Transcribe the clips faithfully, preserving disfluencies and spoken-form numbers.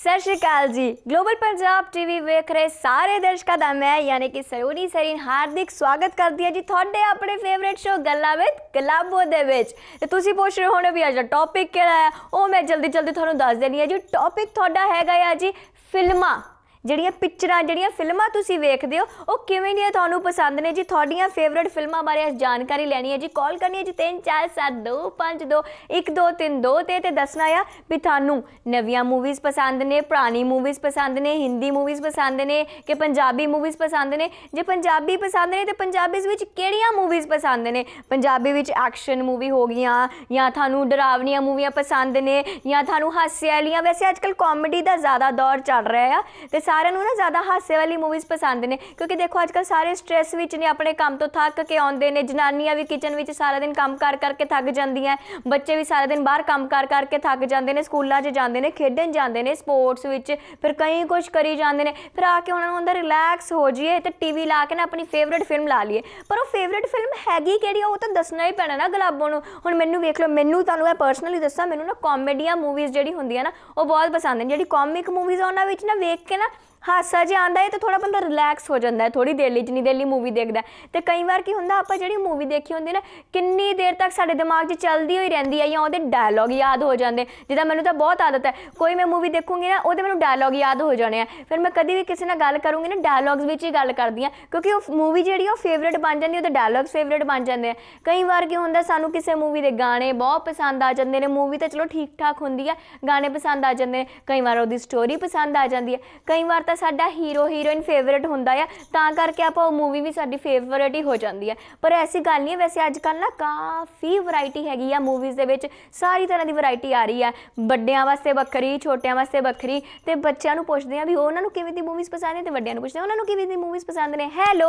सत श्री अकाल जी। Global Punjab TV वेख रहे सारे दर्शकों का मैं यानी कि सलोनी सरीन हार्दिक स्वागत करती है जी थोड़े अपने favourite show Gallan with Galabo दे विच। ते तुसी पुछ रहे होने भी अज टॉपिक किहड़ा है, वो मैं जल्दी जल्दी तुहानूं दस देनी है जी। टॉपिक तुहाडा हैगा है जी फिल्मां, ਜਿਹੜੀਆਂ ਪਿਕਚਰਾਂ ਜਿਹੜੀਆਂ ਫਿਲਮਾਂ ਤੁਸੀਂ ਵੇਖਦੇ ਹੋ ਉਹ ਕਿਵੇਂ ਦੀਆਂ ਤੁਹਾਨੂੰ ਪਸੰਦ ਨੇ ਜੀ। ਤੁਹਾਡੀਆਂ ਫੇਵਰੇਟ ਫਿਲਮਾਂ ਬਾਰੇ ਜਾਣਕਾਰੀ ਲੈਣੀ ਹੈ ਜੀ। ਕਾਲ ਕਰਨੀ ਹੈ ਜੀ तीन चार सात दो पाँच दो एक दो तीन दो ਤੇ ਤੇ ਦੱਸਣਾ ਆ ਵੀ ਤੁਹਾਨੂੰ ਨਵੀਆਂ ਮੂਵੀਜ਼ ਪਸੰਦ ਨੇ, ਪੁਰਾਣੀ ਮੂਵੀਜ਼ ਪਸੰਦ ਨੇ, ਹਿੰਦੀ ਮੂਵੀਜ਼ ਪਸੰਦ ਨੇ ਕਿ ਪੰਜਾਬੀ ਮੂਵੀਜ਼ ਪਸੰਦ ਨੇ। ਜੇ ਪੰਜਾਬੀ ਪਸੰਦ ਨੇ ਤੇ ਪੰਜਾਬੀਜ਼ ਵਿੱਚ ਕਿਹੜੀਆਂ ਮੂਵੀਜ਼ ਪਸੰਦ ਨੇ। ਪੰਜਾਬੀ ਵਿੱਚ ਐਕਸ਼ਨ ਮੂਵੀ ਹੋ ਗਈਆਂ ਜਾਂ ਤੁਹਾਨੂੰ ਡਰਾਵਣੀਆਂ ਮੂਵੀਆਂ ਪਸੰਦ ਨੇ ਜਾਂ ਤੁਹਾਨੂੰ ਹਾਸੇ ਵਾਲੀਆਂ। ਵੈਸੇ ਅੱਜ ਕੱਲ੍ਹ ਕਾਮੇਡੀ ਦਾ ਜ਼ਿਆਦਾ ਦੌਰ ਚੱਲ ਰਿਹਾ ਆ ਤੇ ਸਾਰਿਆਂ ਨੂੰ ਨਾ ਜ਼ਿਆਦਾ ਹਾਸੇ ਵਾਲੀ ਮੂਵੀਜ਼ ਪਸੰਦ ਨੇ ਕਿਉਂਕਿ ਦੇਖੋ ਅੱਜ ਕੱਲ੍ਹ ਸਾਰੇ ਸਟ੍ਰੈਸ ਵਿੱਚ ਨੇ, ਆਪਣੇ ਕੰਮ ਤੋਂ ਥੱਕ ਕੇ ਆਉਂਦੇ ਨੇ। ਜਨਾਨੀਆਂ ਵੀ ਕਿਚਨ ਵਿੱਚ ਸਾਰਾ ਦਿਨ ਕੰਮ ਕਰ ਕਰਕੇ ਥੱਕ ਜਾਂਦੀਆਂ, ਬੱਚੇ ਵੀ ਸਾਰਾ ਦਿਨ ਬਾਹਰ ਕੰਮ ਕਰ ਕਰਕੇ ਥੱਕ ਜਾਂਦੇ ਨੇ, ਸਕੂਲਾਂ 'ਚ ਜਾਂਦੇ ਨੇ, ਖੇਡਣ ਜਾਂਦੇ ਨੇ, ਸਪੋਰਟਸ ਵਿੱਚ ਫਿਰ ਕਈ ਕੁਛ ਕਰੀ ਜਾਂਦੇ ਨੇ। ਫਿਰ ਆ ਕੇ ਉਹਨਾਂ ਨੂੰ ਹੁੰਦਾ ਰਿਲੈਕਸ ਹੋ ਜਾਈਏ ਤੇ ਟੀ ਵੀ ਲਾ ਕੇ ਨਾ ਆਪਣੀ ਫੇਵਰੇਟ ਫਿਲਮ ਲਾ ਲਈਏ। ਪਰ ਉਹ ਫੇਵਰੇਟ ਫਿਲਮ ਹੈਗੀ ਕਿਹੜੀ ਉਹ ਤਾਂ ਦੱਸਣਾ ਹੀ ਪੈਣਾ ਨਾ ਗੁਲਾਬੋ ਨੂੰ। ਹੁਣ ਮੈਨੂੰ ਵੇਖ ਲਓ, ਮੈਨੂੰ ਤੁਹਾਨੂੰ ਇਹ ਪਰਸਨਲੀ ਦੱਸਾਂ, ਮੈਨੂੰ ਨਾ ਕਾਮੇਡੀਆਂ ਮੂਵੀਜ਼ ਜਿਹੜੀ ਹੁੰਦੀਆਂ ਨਾ ਉਹ ਬਹੁਤ ਪਸੰਦ ਨੇ। ਜਿਹੜੀ ਕਾਮਿਕ ਮੂਵੀਜ਼ ਆ ਉਹਨਾਂ ਵਿੱਚ ਨਾ ਵੇਖ ਕੇ ਨਾ ਹਾਸਾ ਜਿਹਾ ਆਉਂਦਾ ਹੈ ਤੇ ਥੋੜ੍ਹਾ ਬੰਦਾ ਰਿਲੈਕਸ ਹੋ ਜਾਂਦਾ ਹੈ ਥੋੜ੍ਹੀ ਦੇਰ ਲਈ, ਜਿੰਨੀ ਦੇਰ ਲਈ ਮੂਵੀ ਦੇਖਦਾ। ਅਤੇ ਕਈ ਵਾਰ ਕੀ ਹੁੰਦਾ ਆਪਾਂ ਜਿਹੜੀ ਮੂਵੀ ਦੇਖੀ ਹੁੰਦੀ ਨਾ ਕਿੰਨੀ ਦੇਰ ਤੱਕ ਸਾਡੇ ਦਿਮਾਗ 'ਚ ਚੱਲਦੀ ਹੋਈ ਰਹਿੰਦੀ ਹੈ ਜਾਂ ਉਹਦੇ ਡਾਇਲੋਗ ਯਾਦ ਹੋ ਜਾਂਦੇ। ਜਿੱਦਾਂ ਮੈਨੂੰ ਤਾਂ ਬਹੁਤ ਆਦਤ ਹੈ, ਕੋਈ ਮੈਂ ਮੂਵੀ ਦੇਖੂੰਗੀ ਨਾ ਉਹਦੇ ਮੈਨੂੰ ਡਾਇਲੋਗ ਯਾਦ ਹੋ ਜਾਣੇ ਆ। ਫਿਰ ਮੈਂ ਕਦੀ ਵੀ ਕਿਸੇ ਨਾਲ ਗੱਲ ਕਰੂੰਗੀ ਨਾ ਡਾਇਲੋਗਸ ਵਿੱਚ ਹੀ ਗੱਲ ਕਰਦੀ ਹਾਂ ਕਿਉਂਕਿ ਉਹ ਮੂਵੀ ਜਿਹੜੀ ਉਹ ਫੇਵਰੇਟ ਬਣ ਜਾਂਦੀ, ਉਹਦੇ ਡਾਇਲੋਗਸ ਫੇਵਰੇਟ ਬਣ ਜਾਂਦੇ ਆ। ਕਈ ਵਾਰ ਕੀ ਹੁੰਦਾ ਸਾਨੂੰ ਕਿਸੇ ਮੂਵੀ ਦੇ ਗਾਣੇ ਬਹੁਤ ਪਸੰਦ ਆ ਜਾਂਦੇ ਨੇ। ਮੂਵੀ ਤਾਂ ਚਲੋ ਠੀਕ ਠਾਕ ਹੁੰਦੀ ਆ, ਗਾਣੇ ਪਸੰਦ ਆ ਜਾਂਦੇ ਨੇ। ਕਈ ਵਾਰ ਉਹਦੀ ਸਟੋਰੀ ਪਸੰਦ ਆ ਜਾਂਦੀ ਹੈ। ਕਈ ਵਾਰ ਤਾਂ ਸਾਡਾ ਹੀਰੋ ਹੀਰੋਇਨ ਫੇਵਰੇਟ ਹੁੰਦਾ ਆ ਤਾਂ ਕਰਕੇ ਆਪਾਂ ਉਹ ਮੂਵੀ ਵੀ ਸਾਡੀ ਫੇਵਰੇਟ ਹੀ ਹੋ ਜਾਂਦੀ ਹੈ। ਪਰ ਐਸੀ ਗੱਲ ਨਹੀਂ ਹੈ। ਵੈਸੇ ਅੱਜ ਕੱਲ੍ਹ ਨਾ ਕਾਫੀ ਵਰਾਇਟੀ ਹੈਗੀ ਆ ਮੂਵੀਜ਼ ਦੇ ਵਿੱਚ, ਸਾਰੀ ਤਰ੍ਹਾਂ ਦੀ ਵਰਾਇਟੀ ਆ ਰਹੀ ਹੈ। ਵੱਡਿਆਂ ਵਾਸਤੇ ਵੱਖਰੀ, ਛੋਟਿਆਂ ਵਾਸਤੇ ਵੱਖਰੀ। ਅਤੇ ਬੱਚਿਆਂ ਨੂੰ ਪੁੱਛਦੇ ਹਾਂ ਵੀ ਉਹਨਾਂ ਨੂੰ ਕਿਵੇਂ ਦੀ ਮੂਵੀਜ਼ ਪਸੰਦ ਨੇ ਅਤੇ ਵੱਡਿਆਂ ਨੂੰ ਪੁੱਛਦੇ ਉਹਨਾਂ ਨੂੰ ਕਿਵੇਂ ਦੀ ਮੂਵੀਜ਼ ਪਸੰਦ ਨੇ। ਹੈਲੋ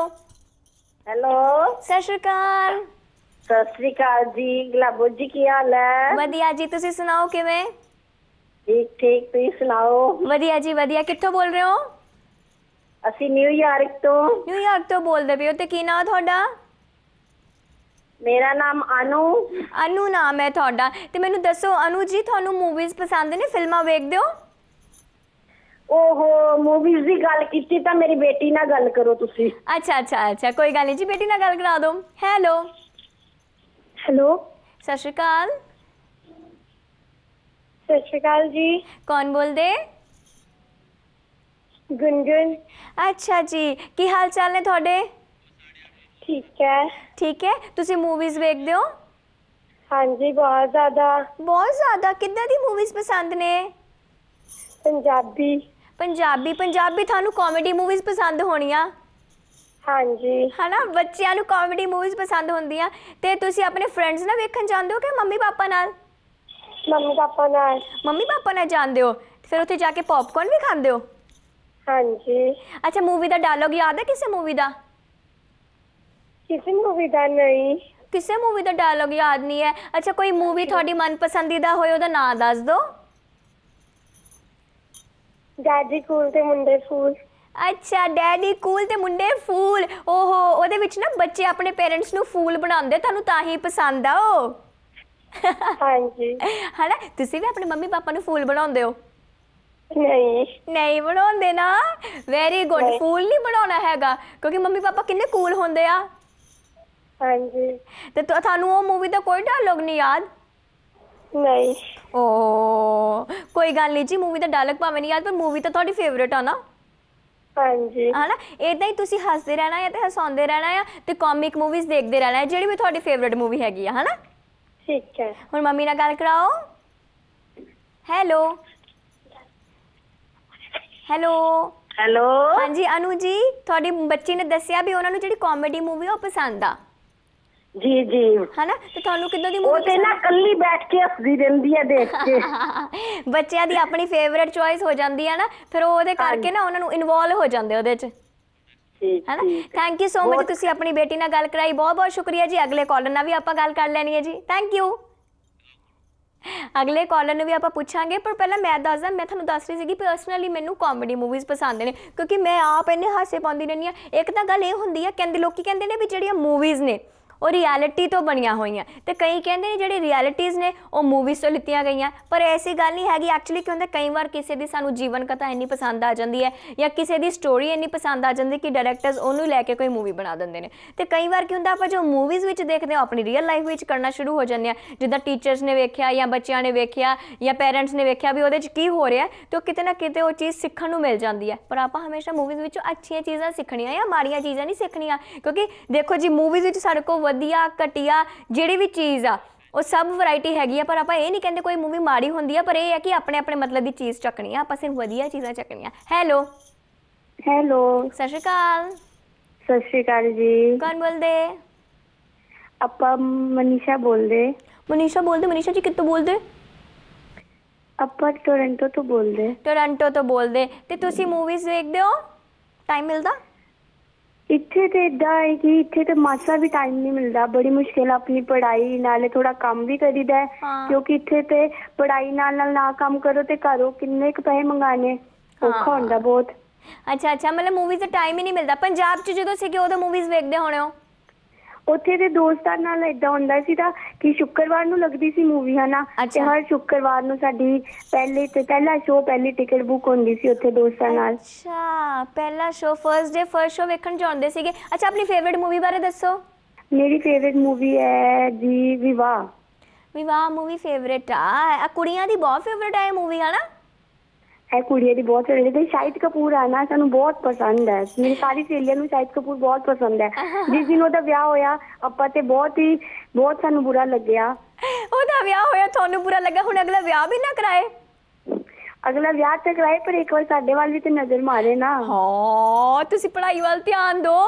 ਹੈਲੋ ਸਤਿ ਸ਼੍ਰੀ ਅਕਾਲ। ਸਤਿ ਸ਼੍ਰੀ ਅਕਾਲ ਜੀ। ਗੁਲਾਬੋ ਜੀ ਕੀ ਹਾਲ ਹੈ? ਵਧੀਆ ਜੀ, ਤੁਸੀਂ ਸੁਣਾਓ ਕਿਵੇਂ? ਠੀਕ ਠੀਕ, ਤੁਸੀਂ ਸੁਣਾਓ? ਵਧੀਆ ਜੀ ਵਧੀਆ। ਕਿੱਥੋਂ ਬੋਲ ਰਹੇ ਹੋ? ਅਸੀਂ ਨਿਊਯਾਰਕ ਤੋਂ। ਨਿਊਯਾਰਕ ਤੋਂ ਬੋਲਦੇ ਪਏ ਹੋ। ਤੇ ਕੀ ਨਾਮ ਤੁਹਾਡਾ? ਮੇਰਾ ਨਾਮ ਅਨੂ। ਅਨੂ ਨਾਮ ਹੈ ਤੁਹਾਡਾ। ਤੇ ਮੈਨੂੰ ਦੱਸੋ ਅਨੂ ਜੀ, ਤੁਹਾਨੂੰ ਮੂਵੀਜ਼ ਪਸੰਦ ਨੇ, ਫਿਲਮਾਂ ਵੇਖਦੇ ਹੋ? ਓਹੋ, ਮੂਵੀਜ਼ ਦੀ ਗੱਲ ਕੀਤੀ ਤਾਂ ਮੇਰੀ ਬੇਟੀ ਨਾਲ ਗੱਲ ਕਰੋ ਤੁਸੀਂ। ਅੱਛਾ ਅੱਛਾ ਅੱਛਾ, ਕੋਈ ਗੱਲ ਨਹੀਂ ਜੀ, ਬੇਟੀ ਨਾਲ ਗੱਲ ਕਰਾ ਦਿਓ। ਹੈਲੋ ਹੈਲੋ ਸਤਿ ਸ਼੍ਰੀ ਅਕਾਲ। ਸਤਿ ਸ਼੍ਰੀ ਅਕਾਲ ਜੀ। ਕੌਣ ਬੋਲਦੇ? ਗੁੰਜਨ। ਅੱਛਾ ਜੀ, ਕੀ ਹਾਲ ਚਾਲ ਨੇ ਤੁਹਾਡੇ? ਠੀਕ ਹੈ। ਠੀਕ ਹੈ। ਤੁਸੀਂ ਮੂਵੀਜ਼ ਵੇਖਦੇ ਹੋ? ਹਾਂਜੀ, ਬਹੁਤ ਜ਼ਿਆਦਾ। ਬਹੁਤ ਜ਼ਿਆਦਾ? ਕਿੱਦਾਂ ਦੀ ਮੂਵੀਜ਼ ਪਸੰਦ ਨੇ? ਪੰਜਾਬੀ। ਪੰਜਾਬੀ ਪੰਜਾਬੀ ਤੁਹਾਨੂੰ ਕਾਮੇਡੀ ਮੂਵੀਜ਼ ਪਸੰਦ ਹੋਣੀਆਂ। ਹਾਂਜੀ। ਹੈ ਨਾ, ਬੱਚਿਆਂ ਨੂੰ ਕਾਮੇਡੀ ਮੂਵੀਜ਼ ਪਸੰਦ ਹੁੰਦੀਆਂ। ਅਤੇ ਤੁਸੀਂ ਆਪਣੇ ਫਰੈਂਡਸ ਨਾਲ ਵੇਖਣ ਜਾਂਦੇ ਹੋ ਕਿ ਮੰਮੀ ਪਾਪਾ ਨਾਲ? ਮੰਮੀ ਪਾਪਾ ਨਾਲ। ਮੰਮੀ ਪਾਪਾ ਨਾਲ ਜਾਂਦੇ ਹੋ? ਫਿਰ ਉੱਥੇ ਜਾ ਕੇ ਪੌਪਕੌਰਨ ਵੀ ਖਾਂਦੇ ਹੋ? ਹਾਂਜੀ। ਅੱਛਾ, ਮੂਵੀ ਦਾ ਡਾਇਲੋਗ ਯਾਦ ਹੈ ਕਿਸੇ ਮੂਵੀ ਦਾ? ਕਿਸੇ ਮੂਵੀ ਦਾ ਨਹੀਂ। ਕਿਸੇ ਮੂਵੀ ਦਾ ਡਾਇਲੋਗ ਯਾਦ ਨਹੀਂ ਹੈ? ਅੱਛਾ, ਕੋਈ ਮੂਵੀ ਤੁਹਾਡੀ ਮਨਪਸੰਦੀਦਾ ਹੋਏ ਉਹਦਾ ਨਾਂ ਦੱਸ ਦਿਓ। ਡੈਡੀ ਕੂਲ ਤੇ ਮੁੰਡੇ ਫੂਲ। ਅੱਛਾ, ਡੈਡੀ ਕੂਲ ਤੇ ਮੁੰਡੇ ਫੂਲ। ਓਹੋ, ਉਹਦੇ ਵਿੱਚ ਨਾ ਬੱਚੇ ਆਪਣੇ ਪੇਰੈਂਟਸ ਨੂੰ ਫੂਲ ਬਣਾਉਂਦੇ, ਤੁਹਾਨੂੰ ਤਾਂ ਹੀ ਪਸੰਦ ਆ ਉਹ। ਹਾਂਜੀ। ਹੈ ਨਾ, ਤੁਸੀਂ ਵੀ ਆਪਣੇ ਮੰਮੀ ਪਾਪਾ ਨੂੰ ਫੂਲ ਬਣਾਉਂਦੇ ਹੋ? ਨਹੀਂ ਨਹੀਂ ਬਣਾਉਂਦੇ ਨਾ। Very good. ਫੂਲ ਨਹੀਂ ਬਣਾਉਣਾ ਹੈਗਾ ਕਿਉਂਕਿ ਮੰਮੀ ਪਾਪਾ ਕਿੰਨੇ ਕੂਲ ਹੁੰਦੇ ਆ। ਹਾਂਜੀ। ਤੇ ਤੁਹਾਨੂੰ ਉਹ ਮੂਵੀ ਦਾ ਕੋਈ ਡਾਇਲੋਗ ਨਹੀਂ ਯਾਦ? ਨਹੀਂ। ਓ ਕੋਈ ਗੱਲ ਨਹੀਂ ਜੀ, ਮੂਵੀ ਦਾ ਡਾਇਲੋਗ ਭਾਵੇਂ ਨਹੀਂ ਯਾਦ ਪਰ ਮੂਵੀ ਤਾਂ ਤੁਹਾਡੀ ਫੇਵਰੇਟ ਆ ਨਾ। ਹਾਂਜੀ। ਹੈ ਨਾ, ਇੱਦਾਂ ਹੀ ਤੁਸੀਂ ਹੱਸਦੇ ਰਹਿਣਾ ਆ ਤੇ ਹਸਾਉਂਦੇ ਰਹਿਣਾ ਆ ਤੇ ਕਾਮਿਕ ਮੂਵੀਜ਼ ਦੇਖਦੇ ਰਹਿਣਾ, ਜਿਹੜੀ ਵੀ ਤੁਹਾਡੀ ਫੇਵਰੇਟ ਮੂਵੀ ਹੈਗੀ ਆ। ਹੈ ਨਾ, ਠੀਕ ਹੈ। ਹੁਣ ਮੰਮੀ ਨਾਲ ਗੱਲ ਕਰਾਓ। ਹੈਲੋ ਹੈਲੋ ਹੈਲੋ ਹਾਂਜੀ ਅਨੂ ਜੀ, ਤੁਹਾਡੀ ਬੱਚੀ ਨੇ ਦੱਸਿਆ ਵੀ ਉਹਨਾਂ ਨੂੰ ਜਿਹੜੀ ਕਾਮੇਡੀ ਮੂਵੀ ਉਹ ਪਸੰਦ ਆ। ਜੀ ਜੀ। ਹੈ ਨਾ, ਤੇ ਤੁਹਾਨੂੰ ਕਿੱਦਾਂ ਦੀ ਮੂਵੀ? ਉਹ ਤੇ ਨਾ ਇਕੱਲੀ ਬੈਠ ਕੇ ਹੱਸਦੀ ਰਹਿੰਦੀ ਹੈ ਦੇਖ ਕੇ। ਬੱਚਿਆਂ ਦੀ ਆਪਣੀ ਫੇਵਰੇਟ ਚੋਇਸ ਹੋ ਜਾਂਦੀ ਹੈ ਨਾ, ਫਿਰ ਉਹਦੇ ਕਰਕੇ ਨਾ ਉਹਨਾਂ ਨੂੰ ਇਨਵੋਲਵ ਹੋ ਜਾਂਦੇ ਉਹਦੇ 'ਚ। ਹੈ ਨਾ, ਥੈਂਕ ਯੂ ਸੋ ਮਚ, ਤੁਸੀਂ ਆਪਣੀ ਬੇਟੀ ਨਾਲ ਗੱਲ ਕਰਾਈ, ਬਹੁਤ ਬਹੁਤ ਸ਼ੁਕਰੀਆ ਜੀ। ਅਗਲੇ ਕਾਲਰ ਨਾਲ ਵੀ ਆਪਾਂ ਗੱਲ ਕਰ ਲੈਣੀ ਹੈ ਜੀ। Thank you. ਅਗਲੇ ਕਾਲਰ ਨੂੰ ਵੀ ਆਪਾਂ ਪੁੱਛਾਂਗੇ, ਪਰ ਪਹਿਲਾਂ ਮੈਂ ਦੱਸਦਾ, ਮੈਂ ਤੁਹਾਨੂੰ ਦੱਸ ਰਹੀ ਸੀਗੀ ਪਰਸਨਲੀ ਮੈਨੂੰ ਕਾਮੇਡੀ ਮੂਵੀਜ਼ ਪਸੰਦ ਨੇ ਕਿਉਂਕਿ ਮੈਂ ਆਪ ਇੰਨੇ ਹਾਸੇ ਪਾਉਂਦੀ ਰਹਿੰਦੀ ਹਾਂ। ਇੱਕ ਤਾਂ ਗੱਲ ਇਹ ਹੁੰਦੀ ਆ, ਕਹਿੰਦੇ ਲੋਕੀ ਕਹਿੰਦੇ ਨੇ ਵੀ ਜਿਹੜੀਆਂ ਮੂਵੀਜ਼ ਨੇ ਉਹ ਰਿਐਲਿਟੀ ਤੋਂ ਬਣੀਆਂ ਹੋਈਆਂ ਤੇ ਕਈ ਕਹਿੰਦੇ ਨੇ ਜਿਹੜੀ ਰਿਐਲਿਟੀਜ਼ ਨੇ ਉਹ ਮੂਵੀਜ਼ ਤੋਂ ਲਿੱਤੀਆਂ ਗਈਆਂ ਪਰ ਐਸੀ ਗੱਲ ਨਹੀਂ ਹੈਗੀ ਐਕਚੁਅਲੀ ਕੀ ਹੁੰਦਾ ਕਈ ਵਾਰ ਕਿਸੇ ਦੀ ਸਾਨੂੰ ਜੀਵਨ ਕਥਾ ਇੰਨੀ ਪਸੰਦ ਆ ਜਾਂਦੀ ਹੈ ਜਾਂ ਕਿਸੇ ਦੀ ਸਟੋਰੀ ਇੰਨੀ ਪਸੰਦ ਆ ਜਾਂਦੀ ਕਿ ਡਾਇਰੈਕਟਰਸ ਉਹਨੂੰ ਲੈ ਕੇ ਕੋਈ ਮੂਵੀ ਬਣਾ ਦਿੰਦੇ ਨੇ ਤੇ ਕਈ ਵਾਰ ਕੀ ਹੁੰਦਾ ਆਪਾਂ ਜੋ ਮੂਵੀਜ਼ ਵਿੱਚ ਦੇਖਦੇ ਹਾਂ ਆਪਣੀ ਰੀਅਲ ਲਾਈਫ ਵਿੱਚ ਕਰਨਾ ਸ਼ੁਰੂ ਹੋ ਜਾਂਦੇ ਆ ਜਿੱਦਾਂ ਟੀਚਰਸ ਨੇ ਵੇਖਿਆ ਜਾਂ ਬੱਚਿਆਂ ਨੇ ਵੇਖਿਆ ਜਾਂ ਪੇਰੈਂਟਸ ਨੇ ਵੇਖਿਆ ਵੀ ਉਹਦੇ 'ਚ ਕੀ ਹੋ ਰਿਹਾ ਤੇ ਉਹ ਕਿਤੇ ਨਾ ਕਿਤੇ ਉਹ ਚੀਜ਼ ਸਿੱਖਣ ਨੂੰ ਮਿਲ ਜਾਂਦੀ ਹੈ ਪਰ ਆਪਾਂ ਹਮੇਸ਼ਾ ਮੂਵੀਜ਼ ਵਿੱਚੋਂ ਅੱਛੀਆਂ ਚੀਜ਼ਾਂ ਸਿੱਖਣੀਆਂ ਜਾਂ ਮਾੜੀਆਂ ਚੀਜ਼ਾਂ ਨਹੀਂ ਸਿੱਖਣੀਆਂ ਕਿਉਂਕਿ ਦੇਖੋ ਜੀ ਮੂਵੀਜ਼ ਵਿੱਚ ਸਾਡੇ ਕੋਲ ਵਧੀਆ ਘਟੀਆ ਜਿਹੜੀ ਵੀ ਚੀਜ਼ ਆ ਉਹ ਸਭ ਵੈਰਾਈਟੀ ਹੈਗੀ ਆ ਪਰ ਆਪਾਂ ਇਹ ਨਹੀਂ ਕਹਿੰਦੇ ਕੋਈ ਮੂਵੀ ਮਾੜੀ ਹੁੰਦੀ ਆ ਪਰ ਇਹ ਹੈ ਕਿ ਆਪਣੇ ਆਪਣੇ ਮਤਲਬ ਦੀ ਚੀਜ਼ ਚੱਕਣੀ ਆ ਆਪਾਂ ਸਿਰਫ ਵਧੀਆ ਚੀਜ਼ਾਂ ਚੱਕਣੀਆਂ ਹੈਲੋ ਹੈਲੋ ਸਤਿ ਸ਼੍ਰੀ ਅਕਾਲ ਸਤਿ ਸ਼੍ਰੀ ਅਕਾਲ ਜੀ ਕੌਣ ਬੋਲਦੇ ਆਪਾਂ ਮਨੀਸ਼ਾ ਬੋਲਦੇ ਮਨੀਸ਼ਾ ਬੋਲਦੇ ਮਨੀਸ਼ਾ ਜੀ ਕਿੱਥੋਂ ਬੋਲਦੇ ਆਪਾਂ ਟੋਰਾਂਟੋ ਤੋਂ ਬੋਲਦੇ ਟੋਰਾਂਟੋ ਤੋਂ ਬੋਲਦੇ ਤੇ ਤੁਸੀਂ ਮੂਵੀਜ਼ ਵੇਖਦੇ ਹੋ ਟਾਈਮ ਮਿਲਦਾ ਇੱਥੇ ਤੇ ਏਦਾਂ ਹੈ ਕਿ ਇੱਥੇ ਤੇ ਮਾਸਾ ਵੀ ਟਾਈਮ ਨਹੀਂ ਮਿਲਦਾ ਬੜੀ ਮੁਸ਼ਕਿਲ ਆਪਣੀ ਪੜ੍ਹਾਈ ਨਾਲੇ ਥੋੜਾ ਕੰਮ ਵੀ ਕਰੀਦਾ ਕਿਉਂਕਿ ਇੱਥੇ ਤੇ ਪੜ੍ਹਾਈ ਨਾਲ ਨਾਲ ਨਾ ਕੰਮ ਕਰੋ ਤੇ ਘਰੋਂ ਕਿੰਨੇ ਕੁ ਪੈਸੇ ਮੰਗਾਣੇ ਔਖਾ ਹੁੰਦਾ ਬਹੁਤ ਅੱਛਾ ਅੱਛਾ ਮਤਲਬ ਮੂਵੀਜ਼ ਦਾ ਟਾਈਮ ਹੀ ਨਹੀਂ ਮਿਲਦਾ ਪੰਜਾਬ 'ਚ ਜਦੋਂ ਸੀਗੇ ਉਦੋਂ ਮੂਵੀਜ਼ ਵੇਖਦੇ ਹੋਣੇ ਹੋ ਉੱਥੇ ਦੇ ਦੋਸਤਾਂ ਨਾਲ ਏਦਾਂ ਹੁੰਦਾ ਸੀ ਤਾਂ ਕਿ ਸ਼ੁੱਕਰਵਾਰ ਨੂੰ ਲੱਗਦੀ ਸੀ ਮੂਵੀ ਹਨਾ ਤੇ ਹਰ ਸ਼ੁੱਕਰਵਾਰ ਨੂੰ ਸਾਡੀ ਪਹਿਲੇ ਤੇ ਪਹਿਲਾ ਸ਼ੋਅ ਪਹਿਲੀ ਟਿਕਟ ਬੁੱਕ ਹੁੰਦੀ ਸੀ ਉੱਥੇ ਦੋਸਤਾਂ ਨਾਲ ਅੱਛਾ ਪਹਿਲਾ show first day first show ਵੇਖਣ ਜਾਂਦੇ ਸੀਗੇ ਅੱਛਾ ਆਪਣੀ ਫੇਵਰਿਟ ਮੂਵੀ ਬਾਰੇ ਦੱਸੋ ਮੇਰੀ ਫੇਵਰਿਟ ਮੂਵੀ ਹੈ ਜੀ ਵਿਵਾਹ ਵਿਵਾਹ ਮੂਵੀ ਫੇਵਰਿਟ ਆ ਕੁੜੀਆਂ ਦੀ ਬਹੁਤ ਫੇਵਰਿਟ ਹੈ ਇਹ ਮੂਵੀ ਹਨਾ ਇਹ ਕੁੜੀਆਂ ਦੀ ਬਹੁਤ ਫੇਵਰਿਟ ਹੈ ਸ਼ਾਹਿਦ ਕਪੂਰ ਆ ਨਾ ਸਾਨੂੰ ਬਹੁਤ ਪਸੰਦ ਹੈ ਮੇਰੀ ਸਾਰੀ ਸਹੇਲੀਆਂ ਨੂੰ ਸ਼ਾਹਿਦ ਕਪੂਰ ਬਹੁਤ ਪਸੰਦ ਹੈ ਜਿਸ ਦਿਨ ਉਹਦਾ ਵਿਆਹ ਹੋਇਆ ਆਪਾਂ ਤੇ ਬਹੁਤ ਹੀ ਬਹੁਤ ਸਾਨੂੰ ਬੁਰਾ ਲੱਗਿਆ ਉਹਦਾ ਵਿਆਹ ਹੋਇਆ ਤੁਹਾਨੂੰ ਬੁਰਾ ਲੱਗਾ ਹੁਣ ਅਗਲਾ ਵਿਆਹ ਵੀ ਨਾ ਕਰਾਏ ਅਗਲਾ ਵਿਆਹ ਤੇ ਕਰਾਏ ਪਰ ਇੱਕ ਵਾਰ ਸਾਡੇ ਵੱਲ ਵੀ ਤੇ ਨਜ਼ਰ ਮਾਰੇ ਨਾ ਹਾਂ ਤੁਸੀਂ ਪੜ੍ਹਾਈ ਵੱਲ ਧਿਆਨ ਦਿਓ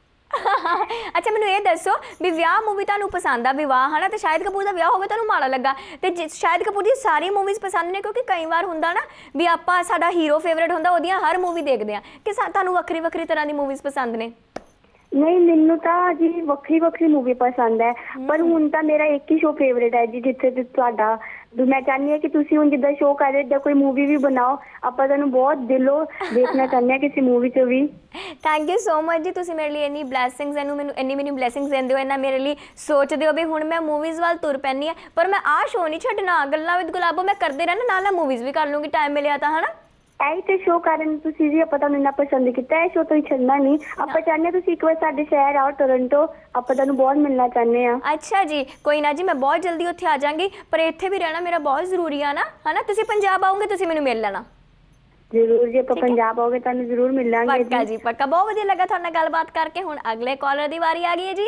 ਅੱਛਾ ਮੈਨੂੰ ਇਹ ਦੱਸੋ ਵੀ ਵਿਆਹ ਮੂਵੀ ਤੁਹਾਨੂੰ ਪਸੰਦ ਆ ਵਿਵਾਹ ਹਨਾ ਤੇ ਸ਼ਾਹਿਦ ਕਪੂਰ ਦਾ ਵਿਆਹ ਹੋ ਗਿਆ ਤੁਹਾਨੂੰ ਮਾੜਾ ਲੱਗਾ ਤੇ ਸ਼ਾਹਿਦ ਕਪੂਰ ਦੀ ਸਾਰੀ ਮੂਵੀਜ਼ ਪਸੰਦ ਨੇ ਕਿਉਂਕਿ ਕਈ ਵਾਰ ਹੁੰਦਾ ਨਾ ਵੀ ਆਪਾਂ ਸਾਡਾ ਹੀਰੋ ਫੇਵਰੇਟ ਹੁੰਦਾ ਉਹਦੀਆਂ ਹਰ ਮੂਵੀ ਦੇਖਦੇ ਆ ਕਿ ਤੁਹਾਨੂੰ ਵੱਖਰੀ ਵੱਖਰੀ ਤਰ੍ਹਾਂ ਦੀ ਮੂਵੀਜ਼ ਪਸੰਦ ਨੇ ਨਹੀਂ ਮੈਨੂੰ ਤਾਂ ਜੀ ਵੱਖਰੀ ਵੱਖਰੀ ਮੂਵੀ ਪਸੰਦ ਹੈ ਪਰ ਹੁਣ ਤਾਂ ਮੇਰਾ ਇੱਕ ਹੀ ਸ਼ੋਅ ਫੇਵਰੇਟ ਹੈ ਜੀ ਜਿੱਥੇ ਤੁਹਾਡਾ ਮੈਂ ਚਾਹੁੰਦੀ ਹਾਂ ਕਿ ਤੁਸੀਂ ਹੁਣ ਜਿੱਦਾਂ ਸ਼ੋਅ ਕਰ ਰਹੇ ਜਿੱਦਾਂ ਕੋਈ ਮੂਵੀ ਵੀ ਬਣਾਓ ਆਪਾਂ ਤੁਹਾਨੂੰ ਬਹੁਤ ਦਿਲੋਂ ਦੇਖਣਾ ਚਾਹੁੰਦੇ ਹਾਂ ਕਿਸੇ ਮੂਵੀ 'ਚ ਵੀ thank you so much ji ਤੁਸੀਂ ਮੇਰੇ ਲਈ ਇੰਨੀ ਬਲੈਸਿੰਗਸ ਇਹਨੂੰ ਮੈਨੂੰ ਇੰਨੀ ਮੈਨੂੰ ਬਲੈਸਿੰਗਸ ਦਿੰਦੇ ਹੋ ਇੰਨਾ ਮੇਰੇ ਲਈ ਸੋਚਦੇ ਹੋ ਵੀ ਹੁਣ ਮੈਂ ਮੂਵੀਜ਼ ਵੱਲ ਤੁਰ ਪੈਂਦੀ ਹਾਂ ਪਰ ਮੈਂ ਆਹ ਸ਼ੋਅ ਨਹੀਂ ਛੱਡਣਾ ਗੱਲਾਂ ਵਿਦ ਗੁਲਾਬੋ ਮੈਂ ਕਰਦੇ ਰਹਿਣਾ ਨਾਲ ਨਾਲ ਮੂਵੀਜ਼ ਵੀ ਕਰ ਲੂੰਗੀ ਟਾਈਮ ਮਿਲਿਆ ਤਾਂ ਹਨਾ ਇਹੀ ਤੇ ਸ਼ੋਅ ਕਰਨ ਤੁਸੀਂ ਜੀ ਆਪਾਂ ਤੁਹਾਨੂੰ ਇੰਨਾ ਪਸੰਦ ਕੀਤਾ ਇਹ ਸ਼ੋਅ ਤੁਸੀਂ ਛੱਡਣਾ ਨਹੀਂ ਆਪਾਂ ਚਾਹੁੰਦੇ ਤੁਸੀਂ ਇੱਕ ਵਾਰ ਸਾਡੇ ਸ਼ਹਿਰ ਆਓ ਟੋਰਾਂਟੋ ਆਪਾਂ ਤੁਹਾਨੂੰ ਬਹੁਤ ਮਿਲਣਾ ਚਾਹੁੰਦੇ ਆ ਅੱਛਾ ਜੀ ਕੋਈ ਨਾ ਜੀ ਮੈਂ ਬਹੁਤ ਜਲਦੀ ਉੱਥੇ ਆ ਜਾਵਾਂਗੀ ਪਰ ਇੱਥੇ ਵੀ ਰਹਿਣਾ ਮੇਰਾ ਬਹੁਤ ਜ਼ਰੂਰੀ ਆ ਨਾ ਹਨਾ ਤੁਸੀਂ ਪੰਜਾਬ ਆਓਗੇ ਤੁਸੀਂ ਮੈਨੂੰ ਮਿਲ ਲੈਣਾ ਜ਼ਰੂਰ ਜੀ ਆਪਾਂ ਪੰਜਾਬ ਆਓਗੇ ਤੁਹਾਨੂੰ ਜ਼ਰੂਰ ਮਿਲਾਂਗੇ ਪੱਕਾ ਜੀ ਪੱਕਾ ਬਹੁਤ ਵਧੀਆ ਲੱਗਾ ਤੁਹਾਡੇ ਨਾਲ ਗੱਲਬਾਤ ਕਰਕੇ ਹੁਣ ਅਗਲੇ ਕਾਲਰ ਦੀ ਵਾਰੀ ਆ ਗਈ ਹੈ ਜੀ